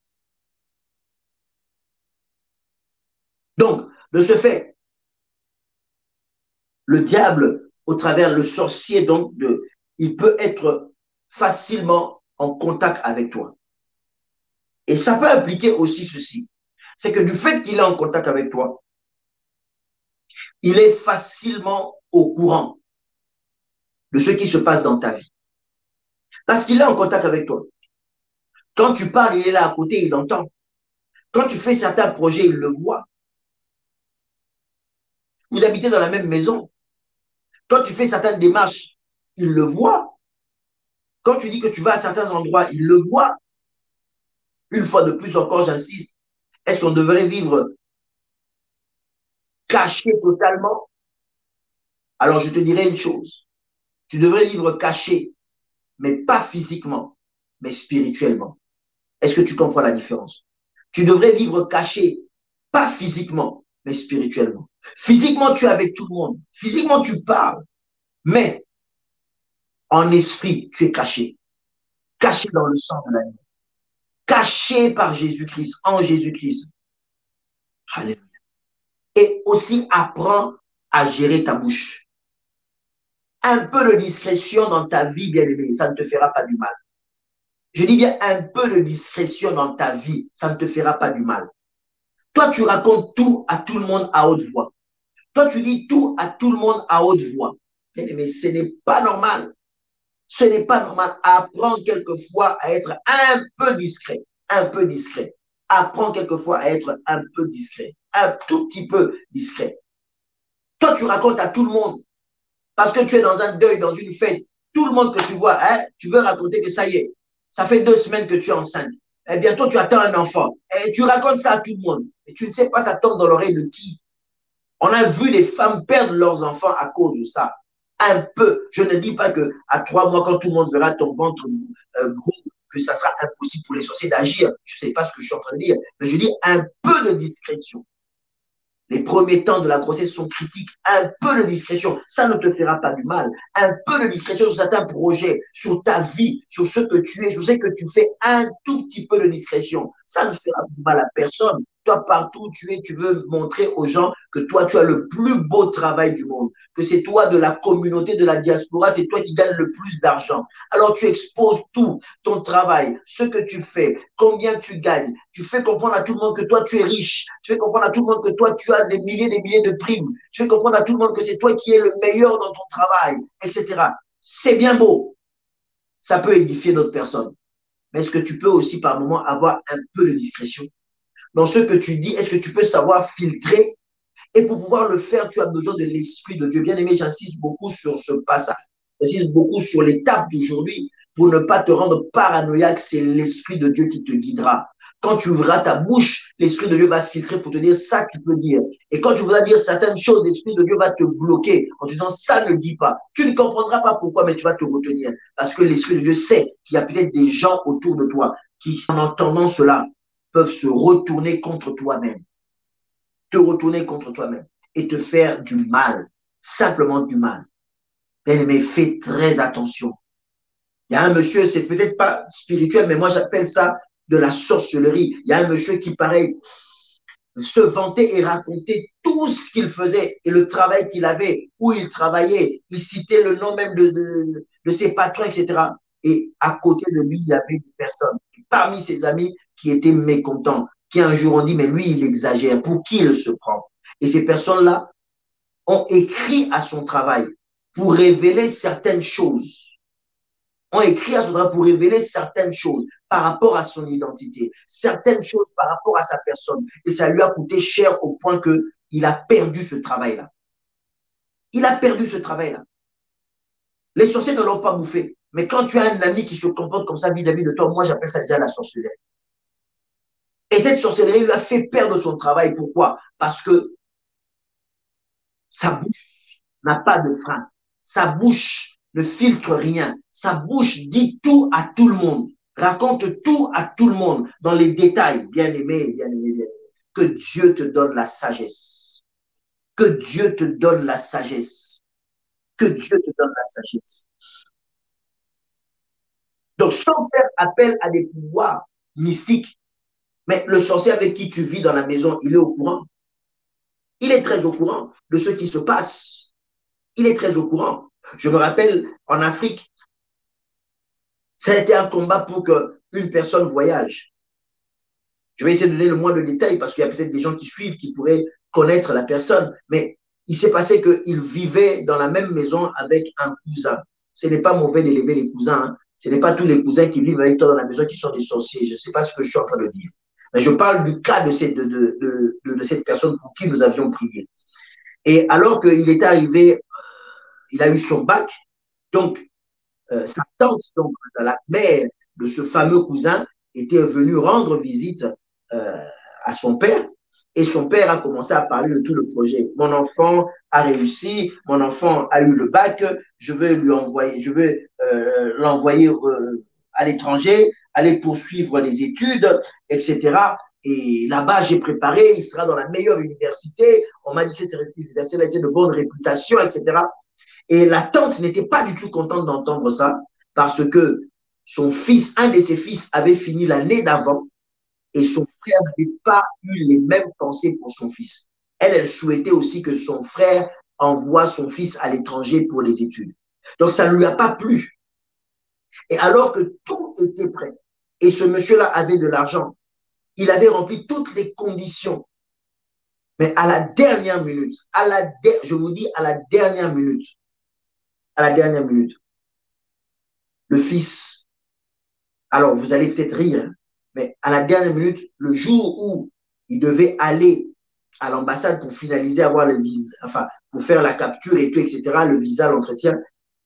Donc, de ce fait, le diable, au travers le sorcier, donc, de, il peut être facilement en contact avec toi. Et ça peut impliquer aussi ceci. C'est que du fait qu'il est en contact avec toi, il est facilement au courant de ce qui se passe dans ta vie. Parce qu'il est en contact avec toi. Quand tu parles, il est là à côté, il entend. Quand tu fais certains projets, il le voit. Vous habitez dans la même maison. Quand tu fais certaines démarches, il le voit. Quand tu dis que tu vas à certains endroits, il le voit. Une fois de plus encore, j'insiste, est-ce qu'on devrait vivre caché totalement? Alors je te dirais une chose. Tu devrais vivre caché, mais pas physiquement, mais spirituellement. Est-ce que tu comprends la différence? Tu devrais vivre caché, pas physiquement, mais spirituellement. Physiquement, tu es avec tout le monde. Physiquement, tu parles. Mais en esprit, tu es caché. Caché dans le sang de l'agneau. Caché par Jésus-Christ, en Jésus-Christ. Alléluia. Et aussi, apprends à gérer ta bouche. Un peu de discrétion dans ta vie, bien-aimé, ça ne te fera pas du mal. Je dis bien un peu de discrétion dans ta vie, ça ne te fera pas du mal. Toi, tu racontes tout à tout le monde à haute voix. Toi, tu dis tout à tout le monde à haute voix. Mais ce n'est pas normal. Ce n'est pas normal. Apprends quelquefois à être un peu discret. Un peu discret. Apprends quelquefois à être un peu discret. Un tout petit peu discret. Toi, tu racontes à tout le monde. Parce que tu es dans un deuil, dans une fête. Tout le monde que tu vois, hein, tu veux raconter que ça y est. Ça fait deux semaines que tu es enceinte. Et bientôt, tu attends un enfant. Et tu racontes ça à tout le monde. Et tu ne sais pas, ça tombe dans l'oreille de qui. On a vu des femmes perdre leurs enfants à cause de ça. Un peu. Je ne dis pas que à trois mois, quand tout le monde verra ton ventre euh, gros, que ça sera impossible pour les sorciers d'agir. Je ne sais pas ce que je suis en train de dire. Mais je dis un peu de discrétion. Les premiers temps de la grossesse sont critiques. Un peu de discrétion, ça ne te fera pas du mal. Un peu de discrétion sur certains projets, sur ta vie, sur ce que tu es, sur ce que tu fais. Un tout petit peu de discrétion. Ça ne fera du mal à personne. Toi, partout où tu es, tu veux montrer aux gens que toi, tu as le plus beau travail du monde, que c'est toi de la communauté de la diaspora, c'est toi qui gagnes le plus d'argent. Alors, tu exposes tout, ton travail, ce que tu fais, combien tu gagnes. Tu fais comprendre à tout le monde que toi, tu es riche. Tu fais comprendre à tout le monde que toi, tu as des milliers et des milliers de primes. Tu fais comprendre à tout le monde que c'est toi qui es le meilleur dans ton travail, et cetera. C'est bien beau. Ça peut édifier d'autres personnes. Mais est-ce que tu peux aussi, par moment, avoir un peu de discrétion? Dans ce que tu dis, est-ce que tu peux savoir filtrer? Et pour pouvoir le faire, tu as besoin de l'Esprit de Dieu. Bien aimé, j'insiste beaucoup sur ce passage. J'insiste beaucoup sur l'étape d'aujourd'hui. Pour ne pas te rendre paranoïaque, c'est l'Esprit de Dieu qui te guidera. Quand tu ouvriras ta bouche, l'Esprit de Dieu va filtrer pour te dire ça, tu peux dire. Et quand tu voudras dire certaines choses, l'Esprit de Dieu va te bloquer en te disant ça ne dis pas. Tu ne comprendras pas pourquoi, mais tu vas te retenir. Parce que l'Esprit de Dieu sait qu'il y a peut-être des gens autour de toi qui, en entendant cela, peuvent se retourner contre toi-même. Te retourner contre toi-même et te faire du mal. Simplement du mal. Mais fais très attention. Il y a un monsieur, c'est peut-être pas spirituel, mais moi j'appelle ça de la sorcellerie. Il y a un monsieur qui, pareil, se vantait et racontait tout ce qu'il faisait et le travail qu'il avait, où il travaillait. Il citait le nom même de, de, de ses patrons, et cetera. Et à côté de lui, il y avait des personnes, parmi ses amis, qui étaient mécontents, qui un jour ont dit, mais lui, il exagère, pour qui il se prend? Et ces personnes-là ont écrit à son travail pour révéler certaines choses. Ont écrit à son travail pour révéler certaines choses par rapport à son identité, certaines choses par rapport à sa personne. Et ça lui a coûté cher au point qu'il a perdu ce travail-là. Il a perdu ce travail-là. Les sorciers ne l'ont pas bouffé. Mais quand tu as un ami qui se comporte comme ça vis-à-vis de toi, moi j'appelle ça déjà la sorcellerie. Et cette sorcellerie lui a fait perdre son travail. Pourquoi? Parce que sa bouche n'a pas de frein. Sa bouche ne filtre rien. Sa bouche dit tout à tout le monde, raconte tout à tout le monde dans les détails. Bien-aimé, bien-aimé, bien-aimé. Que Dieu te donne la sagesse. Que Dieu te donne la sagesse. Que Dieu te donne la sagesse. Donc, sans faire appel à des pouvoirs mystiques, mais le sorcier avec qui tu vis dans la maison, il est au courant. Il est très au courant de ce qui se passe. Il est très au courant. Je me rappelle, en Afrique, ça a été un combat pour qu'une personne voyage. Je vais essayer de donner le moins de détails parce qu'il y a peut-être des gens qui suivent qui pourraient connaître la personne. Mais il s'est passé qu'il vivait dans la même maison avec un cousin. Ce n'est pas mauvais d'élever les cousins. Hein. Ce n'est pas tous les cousins qui vivent avec toi dans la maison qui sont des sorciers. Je ne sais pas ce que je suis en train de dire. Mais je parle du cas de cette, de, de, de, de, de cette personne pour qui nous avions prié. Et alors qu'il était arrivé, il a eu son bac. Donc, euh, sa tante, donc la mère de ce fameux cousin, était venue rendre visite euh, à son père. Et son père a commencé à parler de tout le projet. Mon enfant a réussi, mon enfant a eu le bac, je vais lui envoyer, je vais euh, l'envoyer euh, à l'étranger, aller poursuivre les études, et cetera. Et là-bas, j'ai préparé, il sera dans la meilleure université. On m'a dit que cette université a été de bonne réputation, et cetera. Et la tante n'était pas du tout contente d'entendre ça parce que son fils, un de ses fils, avait fini l'année d'avant et son frère n'avait pas eu les mêmes pensées pour son fils. Elle, elle souhaitait aussi que son frère envoie son fils à l'étranger pour les études. Donc, ça ne lui a pas plu. Et alors que tout était prêt, et ce monsieur-là avait de l'argent, il avait rempli toutes les conditions. Mais à la dernière minute, à la de- je vous dis à la dernière minute, à la dernière minute, le fils, alors vous allez peut-être rire, mais à la dernière minute, le jour où il devait aller à l'ambassade pour finaliser, avoir le visa, enfin, pour faire la capture et tout, et cetera, le visa, l'entretien,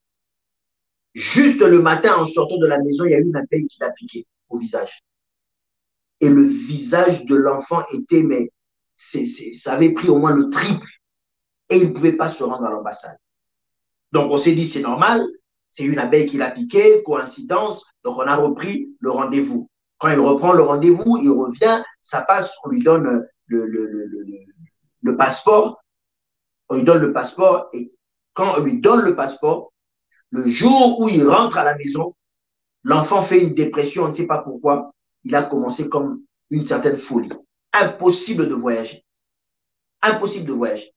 juste le matin, en sortant de la maison, il y a eu une abeille qui l'a piqué au visage. Et le visage de l'enfant était, mais c'est, c'est, ça avait pris au moins le triple et il ne pouvait pas se rendre à l'ambassade. Donc on s'est dit, c'est normal, c'est une abeille qui l'a piqué, coïncidence, donc on a repris le rendez-vous. Quand il reprend le rendez-vous, il revient, ça passe, on lui donne le, le, le, le, le passeport, on lui donne le passeport et quand on lui donne le passeport, le jour où il rentre à la maison, l'enfant fait une dépression, on ne sait pas pourquoi, il a commencé comme une certaine folie. Impossible de voyager. Impossible de voyager.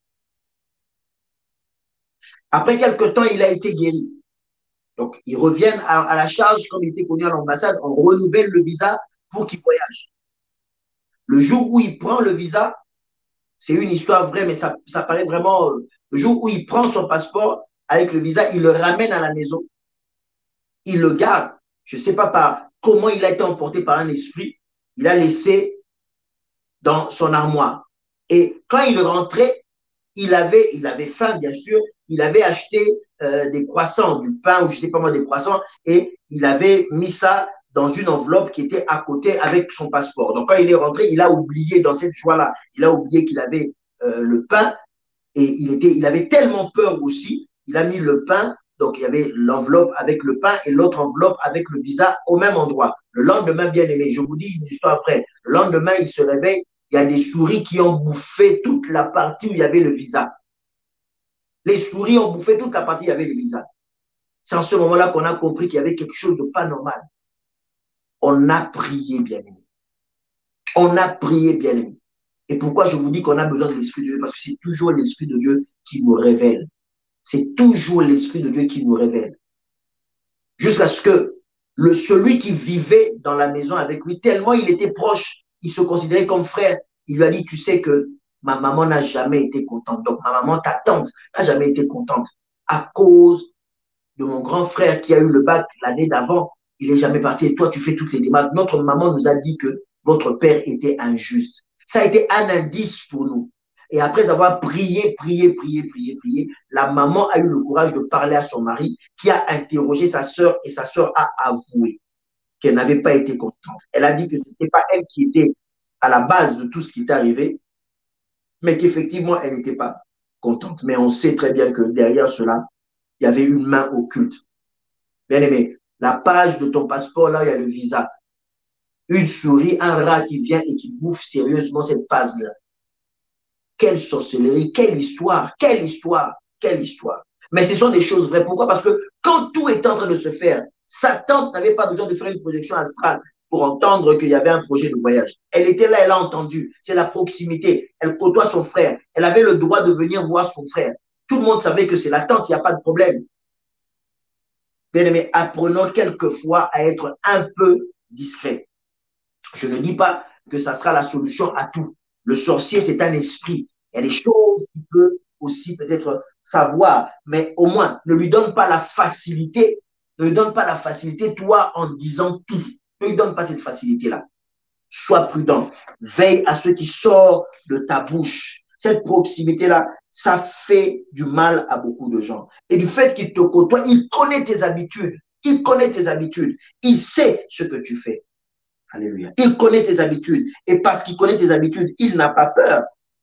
Après quelque temps, il a été guéri. Donc, ils reviennent à, à la charge, comme il était connu à l'ambassade, on renouvelle le visa pour qu'il voyage. Le jour où il prend le visa, c'est une histoire vraie, mais ça, ça paraît vraiment. Euh, le jour où il prend son passeport avec le visa, il le ramène à la maison. Il le garde. Je ne sais pas par comment il a été emporté par un esprit. Il a laissé dans son armoire. Et quand il rentrait, il avait, il avait faim, bien sûr. Il avait acheté euh, des croissants, du pain ou je ne sais pas moi, des croissants, et il avait mis ça dans une enveloppe qui était à côté avec son passeport. Donc, quand il est rentré, il a oublié, dans cette joie-là, il a oublié qu'il avait euh, le pain et il, était, il avait tellement peur aussi, il a mis le pain, donc il y avait l'enveloppe avec le pain et l'autre enveloppe avec le visa au même endroit. Le lendemain, bien aimé, je vous dis une histoire après, le lendemain, il se réveille, il y a des souris qui ont bouffé toute la partie où il y avait le visa. Les souris ont bouffé toute la partie où il y avait le visa. C'est en ce moment-là qu'on a compris qu'il y avait quelque chose de pas normal. On a prié, bien-aimé. On a prié, bien-aimé. Et pourquoi je vous dis qu'on a besoin de l'Esprit de Dieu? Parce que c'est toujours l'Esprit de Dieu qui nous révèle. C'est toujours l'Esprit de Dieu qui nous révèle. Jusqu'à ce que le, celui qui vivait dans la maison avec lui, tellement il était proche, il se considérait comme frère, il lui a dit, tu sais que ma maman n'a jamais été contente. Donc ma maman, ta tante, n'a jamais été contente. À cause de mon grand frère qui a eu le bac l'année d'avant, il n'est jamais parti. Et toi, tu fais toutes les démarches. Notre maman nous a dit que votre père était injuste. Ça a été un indice pour nous. Et après avoir prié, prié, prié, prié, prié, la maman a eu le courage de parler à son mari qui a interrogé sa sœur et sa sœur a avoué qu'elle n'avait pas été contente. Elle a dit que ce n'était pas elle qui était à la base de tout ce qui est arrivé, mais qu'effectivement, elle n'était pas contente. Mais on sait très bien que derrière cela, il y avait une main occulte. Bien aimé, la page de ton passeport, là, il y a le visa. Une souris, un rat qui vient et qui bouffe sérieusement cette page-là. Quelle sorcellerie, quelle histoire, quelle histoire, quelle histoire. Mais ce sont des choses vraies. Pourquoi? Parce que quand tout est en train de se faire, sa tante n'avait pas besoin de faire une projection astrale pour entendre qu'il y avait un projet de voyage. Elle était là, elle a entendu. C'est la proximité. Elle côtoie son frère. Elle avait le droit de venir voir son frère. Tout le monde savait que c'est la tante, il n'y a pas de problème. Bien-aimés, apprenons quelquefois à être un peu discret. Je ne dis pas que ça sera la solution à tout. Le sorcier, c'est un esprit. Il y a des choses qu'il peut aussi peut-être savoir, mais au moins, ne lui donne pas la facilité, ne lui donne pas la facilité, toi, en disant tout. Ne lui donne pas cette facilité-là. Sois prudent. Veille à ce qui sort de ta bouche. Cette proximité-là, ça fait du mal à beaucoup de gens. Et du fait qu'il te côtoie, il connaît tes habitudes. Il connaît tes habitudes. Il sait ce que tu fais. Alléluia. Il connaît tes habitudes. Et parce qu'il connaît tes habitudes, il n'a pas peur.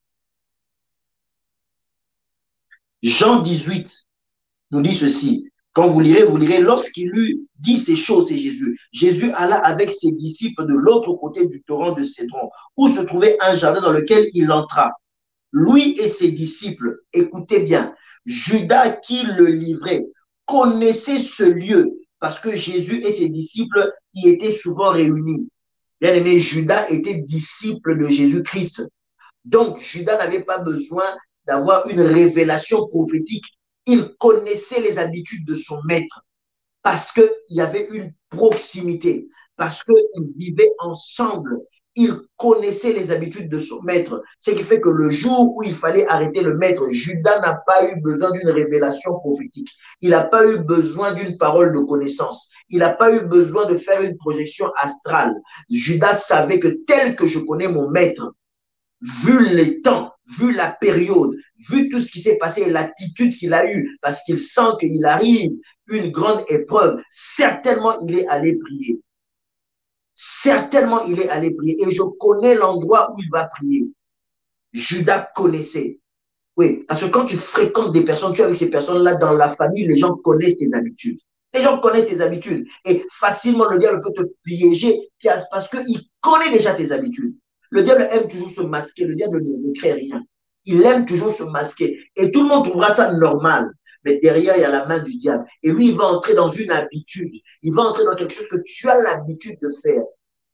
Jean dix-huit nous dit ceci. Quand vous lirez, vous lirez, lorsqu'il lui dit ces choses, c'est Jésus. Jésus alla avec ses disciples de l'autre côté du torrent de Cédron, où se trouvait un jardin dans lequel il entra. Lui et ses disciples, écoutez bien, Judas qui le livrait, connaissait ce lieu parce que Jésus et ses disciples y étaient souvent réunis. Bien aimé, Judas était disciple de Jésus-Christ. Donc, Judas n'avait pas besoin d'avoir une révélation prophétique. Il connaissait les habitudes de son maître parce qu'il y avait une proximité, parce qu'ils vivaient ensemble. Il connaissait les habitudes de son maître. Ce qui fait que le jour où il fallait arrêter le maître, Judas n'a pas eu besoin d'une révélation prophétique. Il n'a pas eu besoin d'une parole de connaissance. Il n'a pas eu besoin de faire une projection astrale. Judas savait que tel que je connais mon maître, vu les temps, vu la période, vu tout ce qui s'est passé et l'attitude qu'il a eue, parce qu'il sent qu'il arrive une grande épreuve, certainement il est allé prier. Certainement il est allé prier. Et je connais l'endroit où il va prier. Judas connaissait. Oui, parce que quand tu fréquentes des personnes, tu es avec ces personnes-là dans la famille, les gens connaissent tes habitudes. Les gens connaissent tes habitudes. Et facilement, le diable peut te piéger parce qu'il connaît déjà tes habitudes. Le diable aime toujours se masquer. Le diable ne, ne crée rien. Il aime toujours se masquer. Et tout le monde trouvera ça normal. Mais derrière, il y a la main du diable. Et lui, il va entrer dans une habitude. Il va entrer dans quelque chose que tu as l'habitude de faire.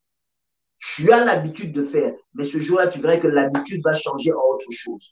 Tu as l'habitude de faire. Mais ce jour-là, tu verras que l'habitude va changer en autre chose.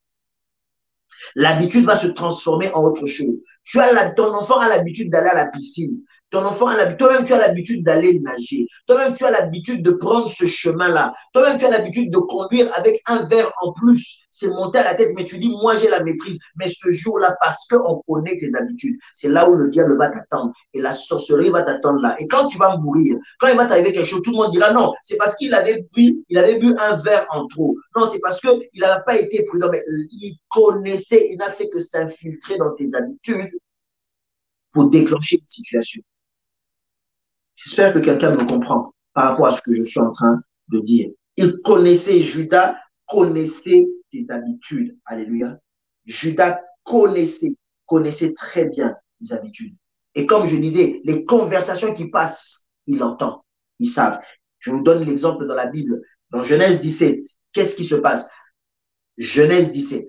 L'habitude va se transformer en autre chose. Tu as la, ton enfant a l'habitude d'aller à la piscine. Ton enfant a l'habitude, toi-même tu as l'habitude d'aller nager. Toi-même tu as l'habitude de prendre ce chemin-là. Toi-même tu as l'habitude de conduire avec un verre en plus. C'est monté à la tête, mais tu dis, moi j'ai la maîtrise. Mais ce jour-là, parce qu'on connaît tes habitudes, c'est là où le diable va t'attendre. Et la sorcellerie va t'attendre là. Et quand tu vas mourir, quand il va t'arriver quelque chose, tout le monde dira non, c'est parce qu'il avait bu, il avait bu un verre en trop. Non, c'est parce qu'il n'avait pas été prudent. Mais il connaissait, il n'a fait que s'infiltrer dans tes habitudes pour déclencher une situation. J'espère que quelqu'un me comprend par rapport à ce que je suis en train de dire. Il connaissait, Judas connaissait tes habitudes. Alléluia. Judas connaissait, connaissait très bien tes habitudes. Et comme je disais, les conversations qui passent, il entend, ils savent. Je vous donne l'exemple dans la Bible. Dans Genèse dix-sept, qu'est-ce qui se passe? Genèse dix-sept.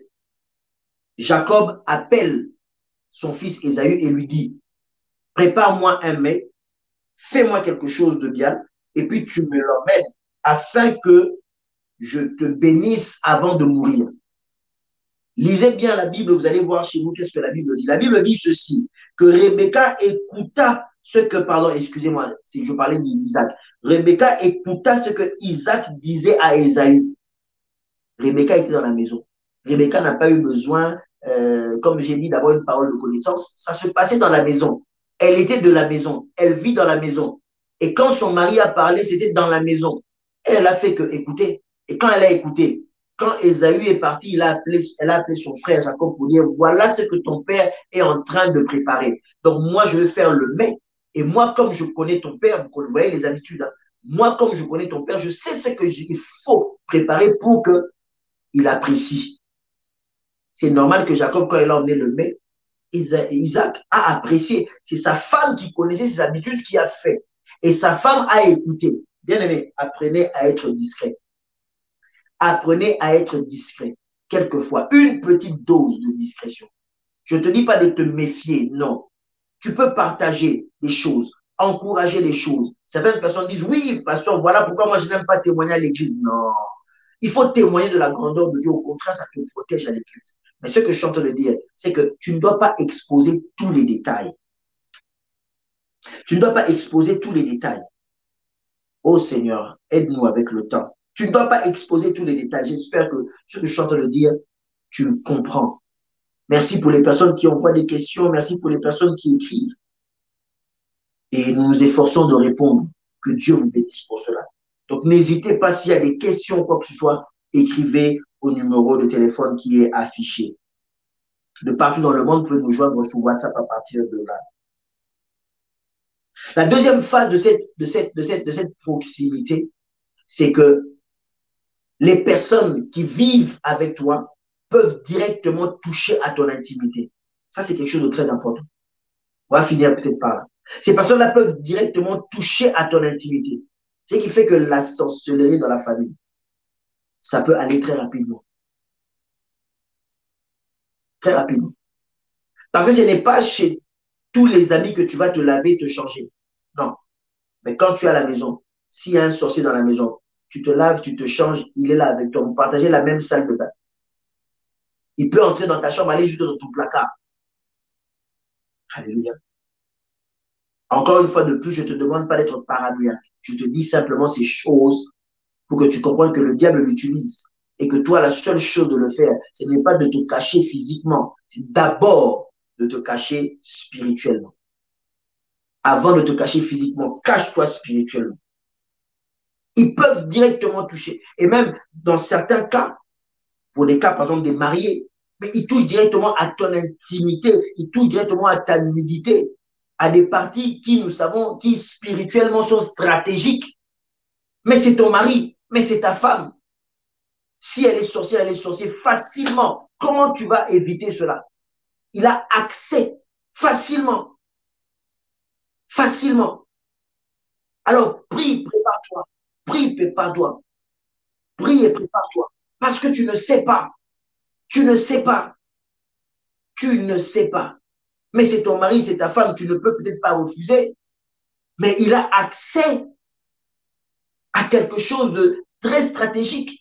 Jacob appelle son fils Ésaü et lui dit, prépare-moi un mets, fais-moi quelque chose de bien, et puis tu me l'emmènes afin que je te bénisse avant de mourir. Lisez bien la Bible, vous allez voir chez vous qu'est-ce que la Bible dit. La Bible dit ceci, que Rebecca écouta ce que, pardon, excusez-moi, si je parlais d'Isaac. Rebecca écouta ce que Isaac disait à Ésaü. Rebecca était dans la maison. Rebecca n'a pas eu besoin, euh, comme j'ai dit, d'avoir une parole de connaissance. Ça se passait dans la maison. Elle était de la maison. Elle vit dans la maison. Et quand son mari a parlé, c'était dans la maison. Et elle a fait que écouter. Et quand elle a écouté, quand Ésaü est parti, il a appelé, elle a appelé son frère Jacob pour dire, voilà ce que ton père est en train de préparer. Donc moi, je vais faire le mets. Et moi, comme je connais ton père, vous voyez les habitudes, hein, moi, comme je connais ton père, je sais ce qu'il faut préparer pour que il apprécie. C'est normal que Jacob, quand il a emmené le mets, Isaac a apprécié. C'est sa femme qui connaissait ses habitudes qui a fait. Et sa femme a écouté. Bien aimé, apprenez à être discret. Apprenez à être discret. Quelquefois, une petite dose de discrétion. Je ne te dis pas de te méfier, non. Tu peux partager des choses, encourager des choses. Certaines personnes disent, oui, pasteur, voilà pourquoi moi je n'aime pas témoigner à l'église. Non. Il faut témoigner de la grandeur de Dieu. Au contraire, ça te protège à l'église. Mais ce que je suis en train de dire, c'est que tu ne dois pas exposer tous les détails. Tu ne dois pas exposer tous les détails. Oh Seigneur, aide-nous avec le temps. Tu ne dois pas exposer tous les détails. J'espère que ce que je suis en train de dire, tu comprends. Merci pour les personnes qui envoient des questions. Merci pour les personnes qui écrivent. Et nous nous efforçons de répondre. Que Dieu vous bénisse pour cela. Donc, n'hésitez pas s'il y a des questions ou quoi que ce soit, écrivez au numéro de téléphone qui est affiché. De partout dans le monde, vous pouvez nous joindre sur WhatsApp à partir de là. La deuxième phase de cette, de cette, de cette, de cette proximité, c'est que les personnes qui vivent avec toi peuvent directement toucher à ton intimité. Ça, c'est quelque chose de très important. On va finir peut-être par là. Ces personnes-là peuvent directement toucher à ton intimité. Ce qui fait que la sorcellerie dans la famille, ça peut aller très rapidement. Très rapidement. Parce que ce n'est pas chez tous les amis que tu vas te laver et te changer. Non. Mais quand tu es à la maison, s'il y a un sorcier dans la maison, tu te laves, tu te changes, il est là avec toi. Vous partagez la même salle de bain. Il peut entrer dans ta chambre, aller juste dans ton placard. Alléluia. Encore une fois de plus, je ne te demande pas d'être paranoïaque. Je te dis simplement ces choses pour que tu comprennes que le diable l'utilise. Et que toi, la seule chose de le faire, ce n'est pas de te cacher physiquement, c'est d'abord de te cacher spirituellement. Avant de te cacher physiquement, cache-toi spirituellement. Ils peuvent directement toucher. Et même dans certains cas, pour des cas, par exemple, des mariés, mais ils touchent directement à ton intimité, ils touchent directement à ta nudité, à des parties qui, nous savons, qui spirituellement sont stratégiques. Mais c'est ton mari, mais c'est ta femme. Si elle est sorcière, elle est sorcière facilement. Comment tu vas éviter cela? Il a accès facilement. Facilement. Alors, prie, prépare-toi. Prie, prépare-toi. Prie et prépare-toi. Parce que tu ne sais pas. Tu ne sais pas. Tu ne sais pas. Mais c'est ton mari, c'est ta femme, tu ne peux peut-être pas refuser. Mais il a accès à quelque chose de très stratégique.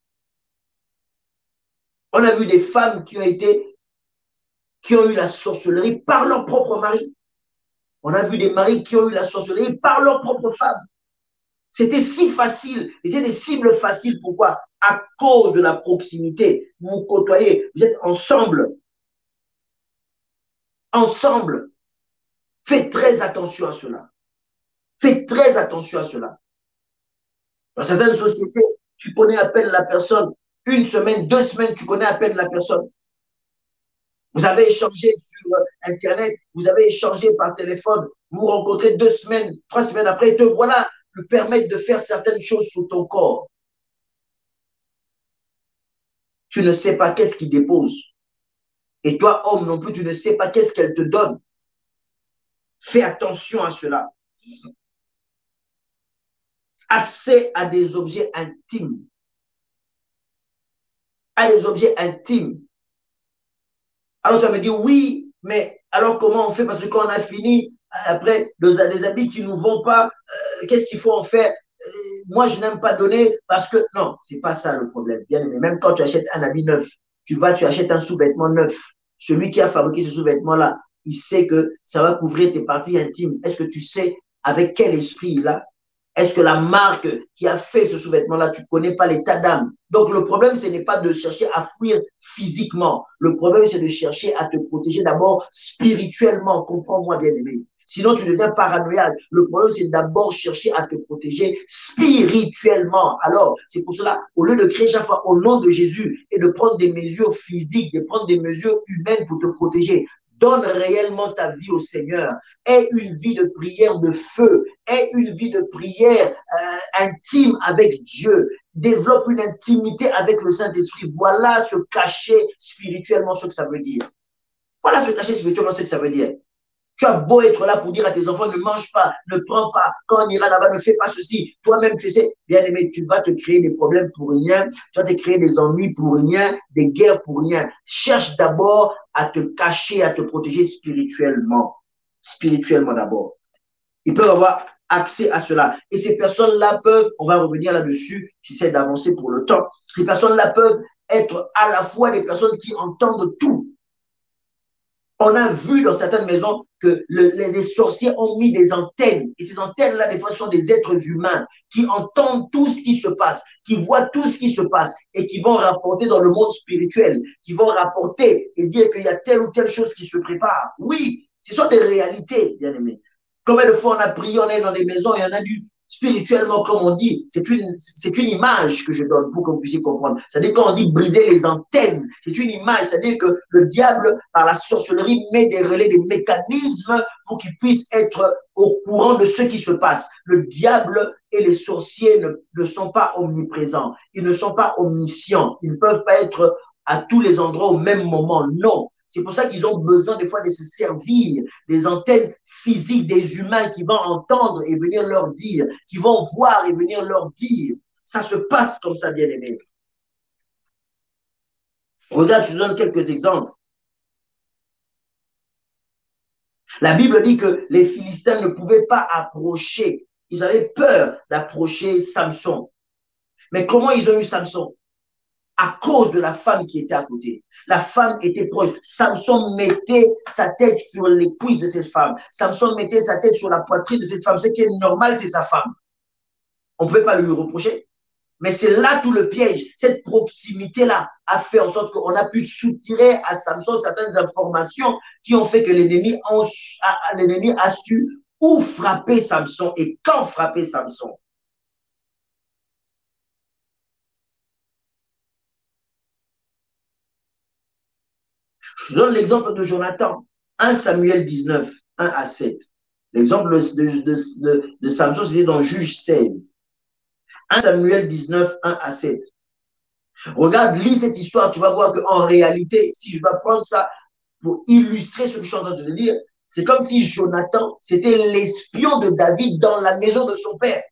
On a vu des femmes qui ont été, qui ont eu la sorcellerie par leur propre mari. On a vu des maris qui ont eu la sorcellerie par leur propre femme. C'était si facile. C'était des cibles faciles. Pourquoi? À cause de la proximité. Vous vous côtoyez. Vous êtes ensemble. Ensemble. Faites très attention à cela. Faites très attention à cela. Dans certaines sociétés, tu connais à peine la personne. Une semaine, deux semaines, tu connais à peine la personne. Vous avez échangé sur Internet, vous avez échangé par téléphone, vous vous rencontrez deux semaines, trois semaines après, et te voilà lui permettre de faire certaines choses sur ton corps. Tu ne sais pas qu'est-ce qu'il dépose. Et toi, homme non plus, tu ne sais pas qu'est-ce qu'elle te donne. Fais attention à cela. Accès à des objets intimes. À des objets intimes. Alors tu vas me dire, oui, mais alors comment on fait? Parce que quand on a fini, après, des habits qui ne nous vont pas, euh, qu'est-ce qu'il faut en faire? moi, je n'aime pas donner parce que… Non, c'est pas ça le problème. Bien aimé, même quand tu achètes un habit neuf, tu vas, tu achètes un sous-vêtement neuf. Celui qui a fabriqué ce sous-vêtement-là, il sait que ça va couvrir tes parties intimes. Est-ce que tu sais avec quel esprit il a? Est-ce que la marque qui a fait ce sous-vêtement-là, tu ne connais pas l'état d'âme? Donc, le problème, ce n'est pas de chercher à fuir physiquement. Le problème, c'est de chercher à te protéger d'abord spirituellement. Comprends-moi, bien-aimé. Sinon, tu deviens paranoïaque. Le problème, c'est d'abord chercher à te protéger spirituellement. Alors, c'est pour cela, au lieu de crier chaque fois au nom de Jésus et de prendre des mesures physiques, de prendre des mesures humaines pour te protéger, donne réellement ta vie au Seigneur. Aie une vie de prière de feu. Aie une vie de prière euh, intime avec Dieu. Développe une intimité avec le Saint-Esprit. Voilà se cacher spirituellement ce que ça veut dire. Voilà se cacher spirituellement ce que ça veut dire. Tu as beau être là pour dire à tes enfants, ne mange pas, ne prends pas, quand on ira là-bas, ne fais pas ceci. Toi-même, tu sais, bien aimé, tu vas te créer des problèmes pour rien, tu vas te créer des ennuis pour rien, des guerres pour rien. Cherche d'abord à te cacher, à te protéger spirituellement. Spirituellement d'abord. Ils peuvent avoir accès à cela. Et ces personnes-là peuvent, on va revenir là-dessus, j'essaie d'avancer pour le temps, ces personnes-là peuvent être à la fois des personnes qui entendent tout. On a vu dans certaines maisons que le, les, les sorciers ont mis des antennes. Et ces antennes-là, des fois, sont des êtres humains qui entendent tout ce qui se passe, qui voient tout ce qui se passe et qui vont rapporter dans le monde spirituel, qui vont rapporter et dire qu'il y a telle ou telle chose qui se prépare. Oui, ce sont des réalités, bien aimés. Combien de fois on a prié, on est dans des maisons et on a dû spirituellement, comme on dit, c'est une, c'est une image que je donne pour que vous puissiez comprendre. C'est-à-dire quand on dit briser les antennes, c'est une image, c'est-à-dire que le diable, par la sorcellerie, met des relais, des mécanismes pour qu'ils puissent être au courant de ce qui se passe. Le diable et les sorciers ne, ne sont pas omniprésents, ils ne sont pas omniscients, ils ne peuvent pas être à tous les endroits au même moment, non. C'est pour ça qu'ils ont besoin des fois de se servir des antennes physiques des humains qui vont entendre et venir leur dire, qui vont voir et venir leur dire. Ça se passe comme ça, bien aimé. Regarde, je te donne quelques exemples. La Bible dit que les Philistins ne pouvaient pas approcher. Ils avaient peur d'approcher Samson. Mais comment ils ont eu Samson? À cause de la femme qui était à côté. La femme était proche. Samson mettait sa tête sur les cuisses de cette femme. Samson mettait sa tête sur la poitrine de cette femme. Ce qui est normal, c'est sa femme. On ne peut pas lui reprocher. Mais c'est là tout le piège. Cette proximité-là a fait en sorte qu'on a pu soutirer à Samson certaines informations qui ont fait que l'ennemi a, a su où frapper Samson et quand frapper Samson. Je donne l'exemple de Jonathan, un Samuel dix-neuf, un à sept. L'exemple de, de, de, de Samson, c'était dans Juge seize. un Samuel dix-neuf, un à sept. Regarde, lis cette histoire, tu vas voir qu'en réalité, si je vais prendre ça pour illustrer ce que je suis en train de te dire, c'est comme si Jonathan, c'était l'espion de David dans la maison de son père.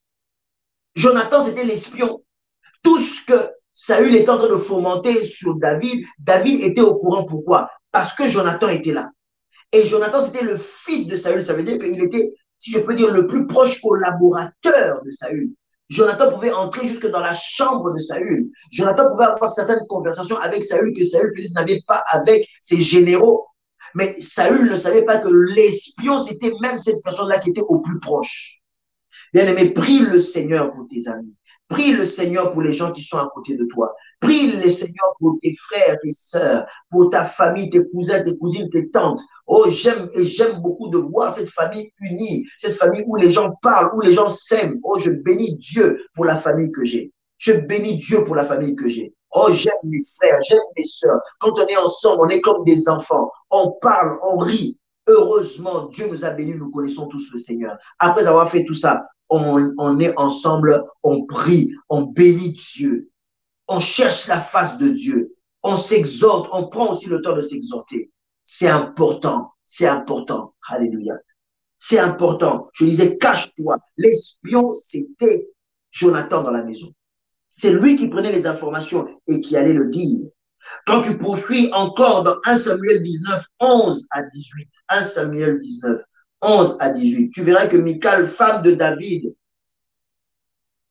Jonathan, c'était l'espion. Tout ce que Saül était en train de fomenter sur David, David était au courant. Pourquoi? Parce que Jonathan était là. Et Jonathan, c'était le fils de Saül. Ça veut dire qu'il était, si je peux dire, le plus proche collaborateur de Saül. Jonathan pouvait entrer jusque dans la chambre de Saül. Jonathan pouvait avoir certaines conversations avec Saül que Saül peut-être n'avait pas avec ses généraux. Mais Saül ne savait pas que l'espion, c'était même cette personne-là qui était au plus proche. Bien-aimé, prie le Seigneur pour tes amis. Prie le Seigneur pour les gens qui sont à côté de toi. Prie le Seigneur pour tes frères, tes sœurs, pour ta famille, tes cousins, tes cousines, tes tantes. Oh, j'aime et j'aime beaucoup de voir cette famille unie, cette famille où les gens parlent, où les gens s'aiment. Oh, je bénis Dieu pour la famille que j'ai. Je bénis Dieu pour la famille que j'ai. Oh, j'aime mes frères, j'aime mes sœurs. Quand on est ensemble, on est comme des enfants. On parle, on rit. Heureusement, Dieu nous a bénis, nous connaissons tous le Seigneur. Après avoir fait tout ça, on, on est ensemble, on prie, on bénit Dieu. On cherche la face de Dieu. On s'exhorte, on prend aussi le temps de s'exhorter. C'est important, c'est important. Alléluia. C'est important. Je disais, cache-toi. L'espion, c'était Jonathan dans la maison. C'est lui qui prenait les informations et qui allait le dire. Quand tu poursuis encore dans un Samuel dix-neuf, onze à dix-huit, un Samuel dix-neuf, onze à dix-huit, tu verras que Michal, femme de David,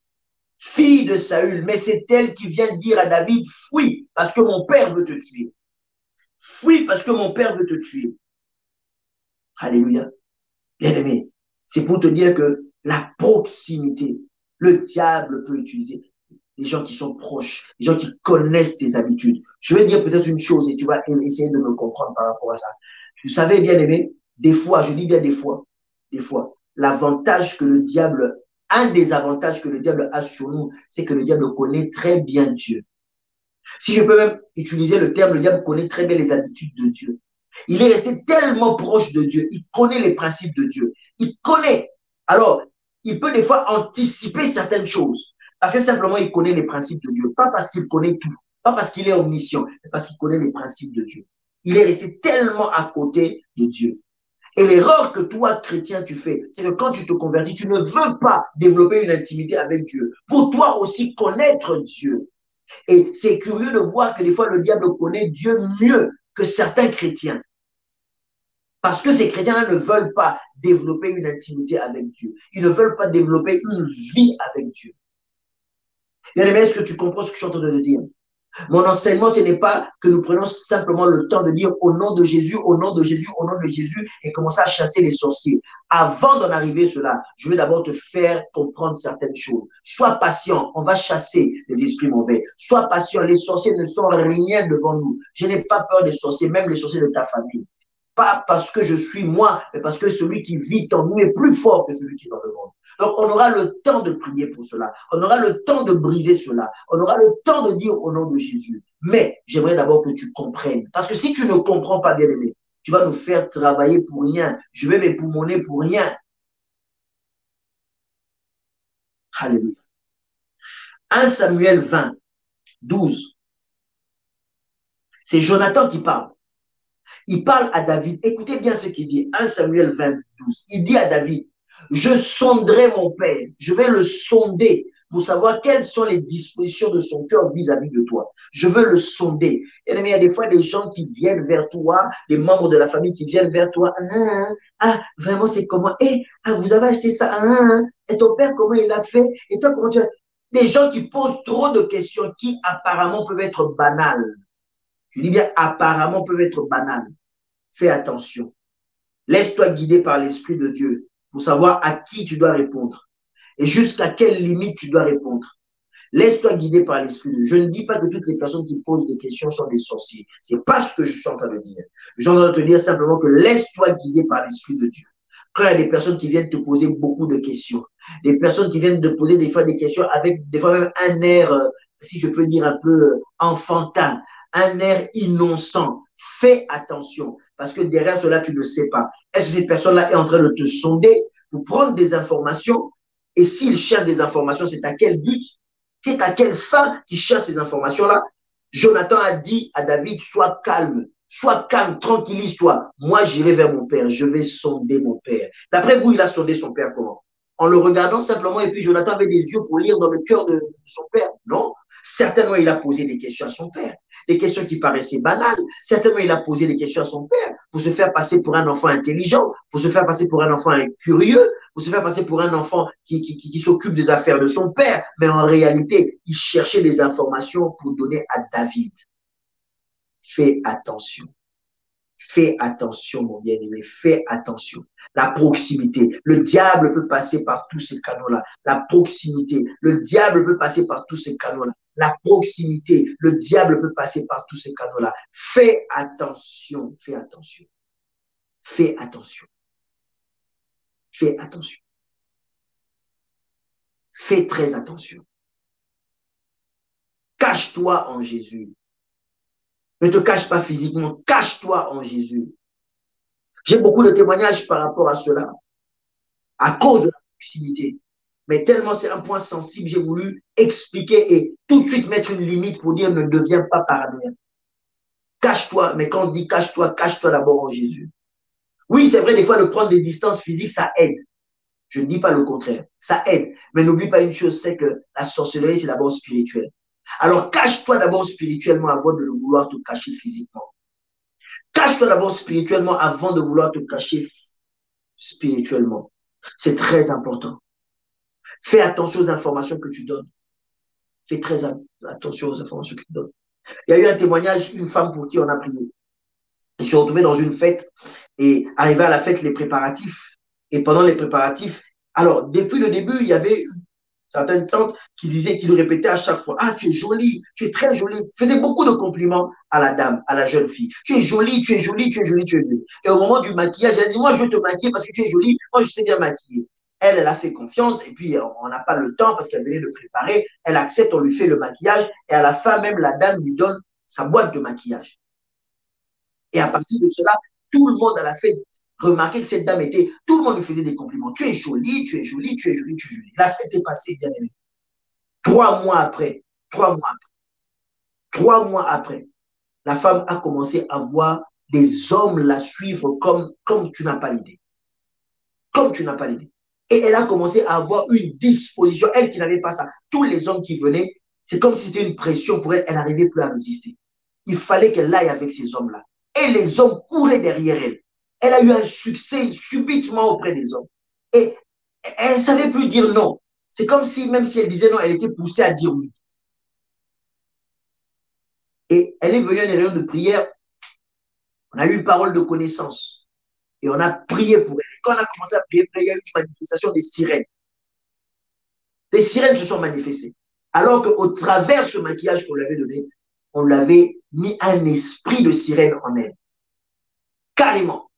fille de Saül, mais c'est elle qui vient dire à David, fuis, parce que mon père veut te tuer. Fuis, parce que mon père veut te tuer. Alléluia. Bien-aimé, c'est pour te dire que la proximité, le diable peut utiliser les gens qui sont proches, les gens qui connaissent tes habitudes. Je vais dire peut-être une chose et tu vas essayer de me comprendre par rapport à ça. Vous savez, bien-aimé, des fois, je dis bien des fois, des fois, l'avantage que le diable, un des avantages que le diable a sur nous, c'est que le diable connaît très bien Dieu. Si je peux même utiliser le terme, le diable connaît très bien les habitudes de Dieu. Il est resté tellement proche de Dieu. Il connaît les principes de Dieu. Il connaît. Alors, il peut des fois anticiper certaines choses. Parce que simplement, il connaît les principes de Dieu. Pas parce qu'il connaît tout. Pas parce qu'il est omniscient. Mais parce qu'il connaît les principes de Dieu. Il est resté tellement à côté de Dieu. Et l'erreur que toi, chrétien, tu fais, c'est que quand tu te convertis, tu ne veux pas développer une intimité avec Dieu. Pour toi aussi connaître Dieu. Et c'est curieux de voir que des fois, le diable connaît Dieu mieux que certains chrétiens. Parce que ces chrétiens-là ne veulent pas développer une intimité avec Dieu. Ils ne veulent pas développer une vie avec Dieu. Bien-aimé, est-ce que tu comprends ce que je suis en train de te dire? Mon enseignement, ce n'est pas que nous prenons simplement le temps de dire au nom de Jésus, au nom de Jésus, au nom de Jésus et commencer à chasser les sorciers. Avant d'en arriver à cela, je veux d'abord te faire comprendre certaines choses. Sois patient, on va chasser les esprits mauvais. Sois patient, les sorciers ne sont rien devant nous. Je n'ai pas peur des sorciers, même les sorciers de ta famille. Pas parce que je suis moi, mais parce que celui qui vit en nous est plus fort que celui qui est dans le monde. Donc, on aura le temps de prier pour cela. On aura le temps de briser cela. On aura le temps de dire au nom de Jésus. Mais j'aimerais d'abord que tu comprennes. Parce que si tu ne comprends pas, bien aimé, tu vas nous faire travailler pour rien. Je vais m'époumoner pour rien. Alléluia. un Samuel vingt, douze. C'est Jonathan qui parle. Il parle à David. Écoutez bien ce qu'il dit. un Samuel vingt, douze. Il dit à David, je sonderai mon père. Je vais le sonder pour savoir quelles sont les dispositions de son cœur vis-à-vis de toi. Je veux le sonder. Et il y a des fois des gens qui viennent vers toi, des membres de la famille qui viennent vers toi. Ah, ah vraiment, c'est comment? Eh, ah, vous avez acheté ça? Ah, ah, et ton père, comment il l'a fait? Et toi, comment tu as... Des gens qui posent trop de questions qui apparemment peuvent être banales. Je dis bien apparemment peuvent être banales. Fais attention. Laisse-toi guider par l'Esprit de Dieu pour savoir à qui tu dois répondre et jusqu'à quelle limite tu dois répondre. Laisse-toi guider par l'Esprit de Dieu. Je ne dis pas que toutes les personnes qui posent des questions sont des sorciers. Ce n'est pas ce que je suis en train de dire. Je suis en train de te dire simplement que laisse-toi guider par l'Esprit de Dieu. Quand il y a des personnes qui viennent te poser beaucoup de questions, des personnes qui viennent te poser des fois des questions avec des fois même un air, si je peux dire un peu enfantin, un air innocent, fais attention parce que derrière cela, tu ne sais pas. Est-ce que cette personne-là est en train de te sonder pour prendre des informations? Et s'il cherche des informations, c'est à quel but? C'est à quelle fin qu'il cherche ces informations-là? Jonathan a dit à David, sois calme, sois calme, tranquillise-toi. Moi, j'irai vers mon père, je vais sonder mon père. D'après vous, il a sondé son père comment? En le regardant simplement, et puis Jonathan avait des yeux pour lire dans le cœur de, de son père. Non, certainement, il a posé des questions à son père, des questions qui paraissaient banales. Certainement, il a posé des questions à son père pour se faire passer pour un enfant intelligent, pour se faire passer pour un enfant curieux, pour se faire passer pour un enfant qui, qui, qui, qui s'occupe des affaires de son père. Mais en réalité, il cherchait des informations pour donner à David. Fais attention. Fais attention, mon bien-aimé, fais attention. La proximité. Le diable peut passer par tous ces canaux-là. La proximité. Le diable peut passer par tous ces canaux-là. La proximité. Le diable peut passer par tous ces canaux-là. Fais attention, fais attention. Fais attention. Fais attention. Fais très attention. Cache-toi en Jésus. Ne te cache pas physiquement, cache-toi en Jésus. J'ai beaucoup de témoignages par rapport à cela, à cause de la proximité. Mais tellement c'est un point sensible, j'ai voulu expliquer et tout de suite mettre une limite pour dire ne deviens pas paranoïaque. Cache-toi, mais quand on dit cache-toi, cache-toi d'abord en Jésus. Oui, c'est vrai, des fois, de prendre des distances physiques, ça aide. Je ne dis pas le contraire, ça aide. Mais n'oublie pas une chose, c'est que la sorcellerie, c'est d'abord spirituel. Alors, cache-toi d'abord spirituellement avant de vouloir te cacher physiquement. Cache-toi d'abord spirituellement avant de vouloir te cacher spirituellement. C'est très important. Fais attention aux informations que tu donnes. Fais très attention aux informations que tu donnes. Il y a eu un témoignage, une femme pour qui on a prié. Ils se sont retrouvés dans une fête et arrivé à la fête, les préparatifs. Et pendant les préparatifs, alors depuis le début, il y avait certaines tantes qui disaient, qui lui répétaient à chaque fois, ah, tu es jolie, tu es très jolie. Faisait beaucoup de compliments à la dame, à la jeune fille. Tu es jolie, tu es jolie, tu es jolie, tu es jolie. Et au moment du maquillage, elle a dit, moi, je vais te maquiller parce que tu es jolie, moi, je sais bien maquiller. Elle, elle a fait confiance et puis on n'a pas le temps parce qu'elle venait de préparer. Elle accepte, on lui fait le maquillage et à la fin, même la dame lui donne sa boîte de maquillage. Et à partir de cela, tout le monde à la fête remarquait que cette dame était, tout le monde lui faisait des compliments. Tu es jolie, tu es jolie, tu es jolie, tu es jolie. La fête est passée, bien aimée. Trois mois après, trois mois après, trois mois après, la femme a commencé à voir des hommes la suivre comme, comme tu n'as pas l'idée. Comme tu n'as pas l'idée. Et elle a commencé à avoir une disposition, elle qui n'avait pas ça. Tous les hommes qui venaient, c'est comme si c'était une pression pour elle, elle n'arrivait plus à résister. Il fallait qu'elle aille avec ces hommes-là. Et les hommes couraient derrière elle. Elle a eu un succès subitement auprès des hommes. Et elle ne savait plus dire non. C'est comme si, même si elle disait non, elle était poussée à dire oui. Et elle est venue à une réunion de prière. On a eu une parole de connaissance. Et on a prié pour elle. Et quand on a commencé à prier, il y a eu une manifestation des sirènes. Les sirènes se sont manifestées. Alors qu'au travers de ce maquillage qu'on lui avait donné, on lui avait mis un esprit de sirène en elle. Carrément.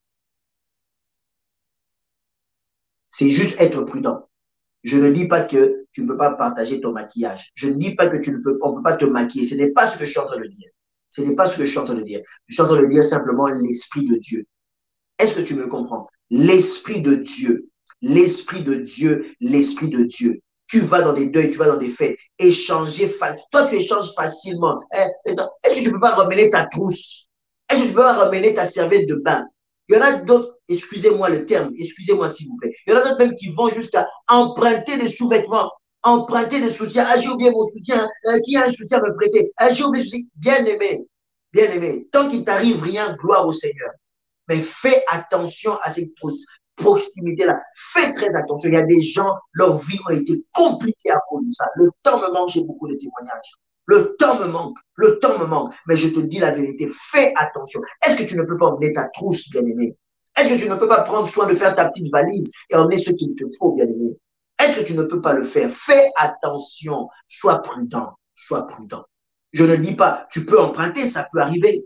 C'est juste être prudent. Je ne dis pas que tu ne peux pas partager ton maquillage. Je ne dis pas que tu ne peux, on ne peut pas te maquiller. Ce n'est pas ce que je suis en train de dire. Ce n'est pas ce que je suis en train de dire. Je suis en train de dire simplement l'esprit de Dieu. Est-ce que tu me comprends? L'esprit de Dieu. L'esprit de Dieu. L'esprit de Dieu. Tu vas dans des deuils, tu vas dans des fêtes. Échanger. Toi, tu échanges facilement. Est-ce que tu ne peux pas ramener ta trousse? Est-ce que tu peux pas ramener ta serviette de bain? Il y en a d'autres, excusez-moi le terme, excusez-moi s'il vous plaît. Il y en a d'autres même qui vont jusqu'à emprunter des sous-vêtements, emprunter des soutiens. Ah, j'ai oublié mon soutien. Euh, qui a un soutien à me prêter? Ah, j'ai oublié ceci. Bien aimé, bien aimé. Tant qu'il t'arrive rien, gloire au Seigneur. Mais fais attention à cette proximité-là. Fais très attention. Il y a des gens, leur vie a été compliquée à cause de ça. Le temps me manque, j'ai beaucoup de témoignages. Le temps me manque, le temps me manque. Mais je te dis la vérité, fais attention. Est-ce que tu ne peux pas emmener ta trousse, bien-aimé? Est-ce que tu ne peux pas prendre soin de faire ta petite valise et emmener ce qu'il te faut, bien-aimé? Est-ce que tu ne peux pas le faire? Fais attention. Sois prudent. Sois prudent. Je ne dis pas, tu peux emprunter, ça peut arriver.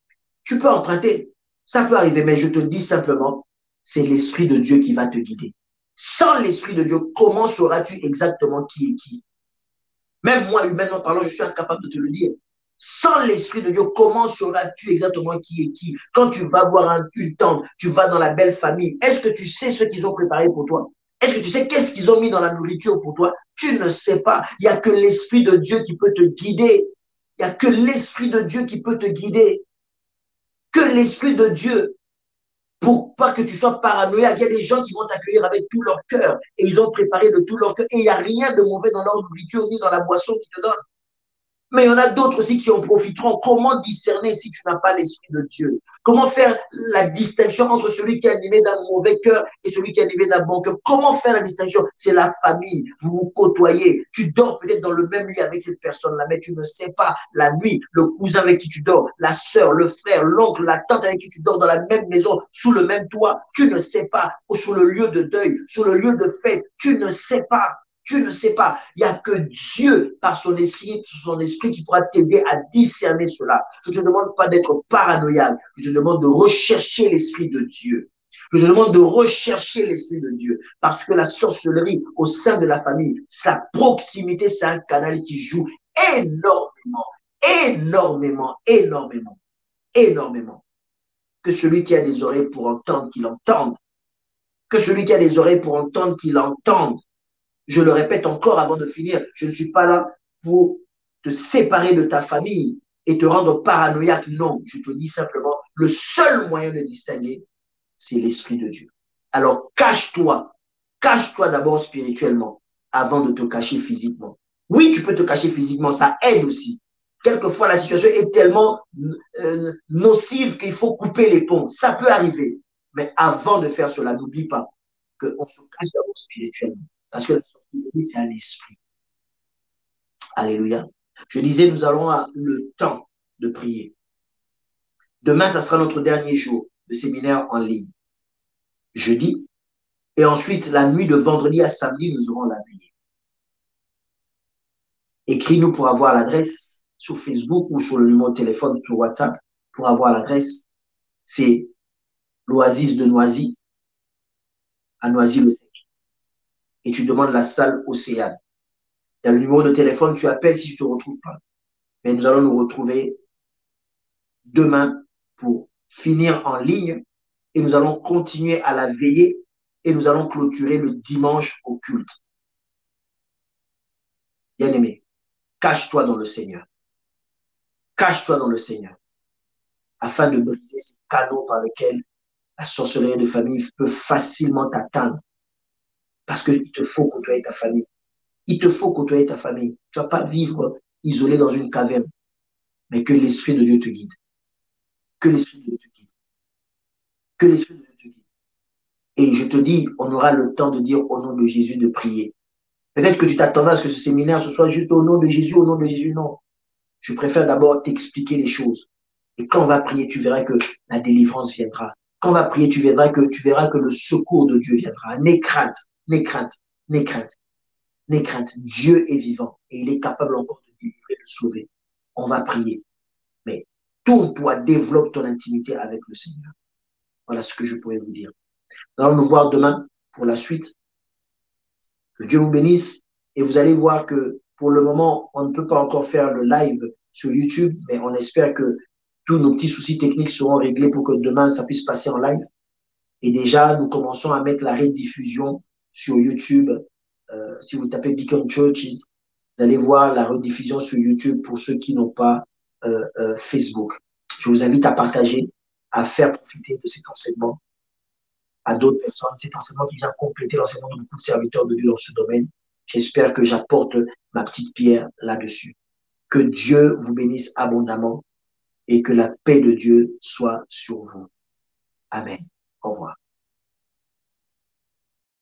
Tu peux emprunter. Ça peut arriver, mais je te dis simplement, c'est l'Esprit de Dieu qui va te guider. Sans l'Esprit de Dieu, comment sauras-tu exactement qui est qui? Même moi, humainement parlant, je suis incapable de te le dire. Sans l'Esprit de Dieu, comment sauras-tu exactement qui est qui? Quand tu vas voir un, une tante, tu vas dans la belle famille, est-ce que tu sais ce qu'ils ont préparé pour toi? Est-ce que tu sais qu'est-ce qu'ils ont mis dans la nourriture pour toi? Tu ne sais pas. Il n'y a que l'Esprit de Dieu qui peut te guider. Il n'y a que l'Esprit de Dieu qui peut te guider. Que l'Esprit de Dieu, pour pas que tu sois paranoïaque. Il y a des gens qui vont t'accueillir avec tout leur cœur et ils ont préparé de tout leur cœur et il n'y a rien de mauvais dans leur nourriture ni dans la boisson qu'ils te donnent. Mais il y en a d'autres aussi qui en profiteront. Comment discerner si tu n'as pas l'Esprit de Dieu? Comment faire la distinction entre celui qui est animé d'un mauvais cœur et celui qui est animé d'un bon cœur? Comment faire la distinction? C'est la famille. Vous vous côtoyez. Tu dors peut-être dans le même lit avec cette personne-là, mais tu ne sais pas la nuit, le cousin avec qui tu dors, la sœur, le frère, l'oncle, la tante avec qui tu dors dans la même maison, sous le même toit. Tu ne sais pas. Ou sur le lieu de deuil, sur le lieu de fête. Tu ne sais pas. Tu ne sais pas. Il n'y a que Dieu, par son esprit, son esprit qui pourra t'aider à discerner cela. Je ne te demande pas d'être paranoïaque. Je te demande de rechercher l'esprit de Dieu. Je te demande de rechercher l'esprit de Dieu. Parce que la sorcellerie au sein de la famille, sa proximité, c'est un canal qui joue énormément, énormément, énormément, énormément. Que celui qui a des oreilles pour entendre, qu'il entende. Que celui qui a des oreilles pour entendre, qu'il entende. Je le répète encore avant de finir, je ne suis pas là pour te séparer de ta famille et te rendre paranoïaque. Non, je te dis simplement, le seul moyen de distinguer, c'est l'Esprit de Dieu. Alors cache-toi, cache-toi d'abord spirituellement avant de te cacher physiquement. Oui, tu peux te cacher physiquement, ça aide aussi. Quelquefois, la situation est tellement euh, nocive qu'il faut couper les ponts. Ça peut arriver. Mais avant de faire cela, n'oublie pas qu'on se cache d'abord spirituellement. Parce que la sorcellerie, c'est un esprit. Alléluia. Je disais, nous allons avoir le temps de prier. Demain, ça sera notre dernier jour de séminaire en ligne. Jeudi. Et ensuite, la nuit de vendredi à samedi, nous aurons la veillée. Écris-nous pour avoir l'adresse sur Facebook ou sur le numéro de téléphone sur WhatsApp pour avoir l'adresse. C'est l'Oasis de Noisy à Noisy-le-Sec. Et tu demandes la salle Océane. Il y a le numéro de téléphone, tu appelles si tu ne te retrouves pas. Mais nous allons nous retrouver demain pour finir en ligne et nous allons continuer à la veiller et nous allons clôturer le dimanche au culte. Bien-aimé, cache-toi dans le Seigneur. Cache-toi dans le Seigneur afin de briser ces canaux par lesquels la sorcellerie de famille peut facilement t'atteindre parce qu'il te faut côtoyer ta famille. Il te faut côtoyer ta famille. Tu ne vas pas vivre isolé dans une caverne, mais que l'Esprit de Dieu te guide. Que l'Esprit de Dieu te guide. Que l'Esprit de Dieu te guide. Et je te dis, on aura le temps de dire au nom de Jésus de prier. Peut-être que tu t'attendais à ce que ce séminaire, ce soit juste au nom de Jésus, au nom de Jésus. Non. Je préfère d'abord t'expliquer les choses. Et quand on va prier, tu verras que la délivrance viendra. Quand on va prier, tu verras que, tu verras que le secours de Dieu viendra. N'aie crainte, n'aie crainte, n'aie crainte, n'aie crainte. Dieu est vivant et il est capable encore de délivrer, de sauver. On va prier. Mais tourne-toi, développe ton intimité avec le Seigneur. Voilà ce que je pourrais vous dire. Nous allons nous voir demain pour la suite. Que Dieu vous bénisse. Et vous allez voir que pour le moment, on ne peut pas encore faire le live sur YouTube, mais on espère que tous nos petits soucis techniques seront réglés pour que demain, ça puisse passer en live. Et déjà, nous commençons à mettre la rediffusion sur YouTube. Euh, si vous tapez Beacon Churches, vous allez voir la rediffusion sur YouTube pour ceux qui n'ont pas euh, euh, Facebook. Je vous invite à partager, à faire profiter de cet enseignement à d'autres personnes. Cet enseignement qui vient compléter l'enseignement de beaucoup de serviteurs de Dieu dans ce domaine. J'espère que j'apporte ma petite pierre là-dessus. Que Dieu vous bénisse abondamment et que la paix de Dieu soit sur vous. Amen. Au revoir.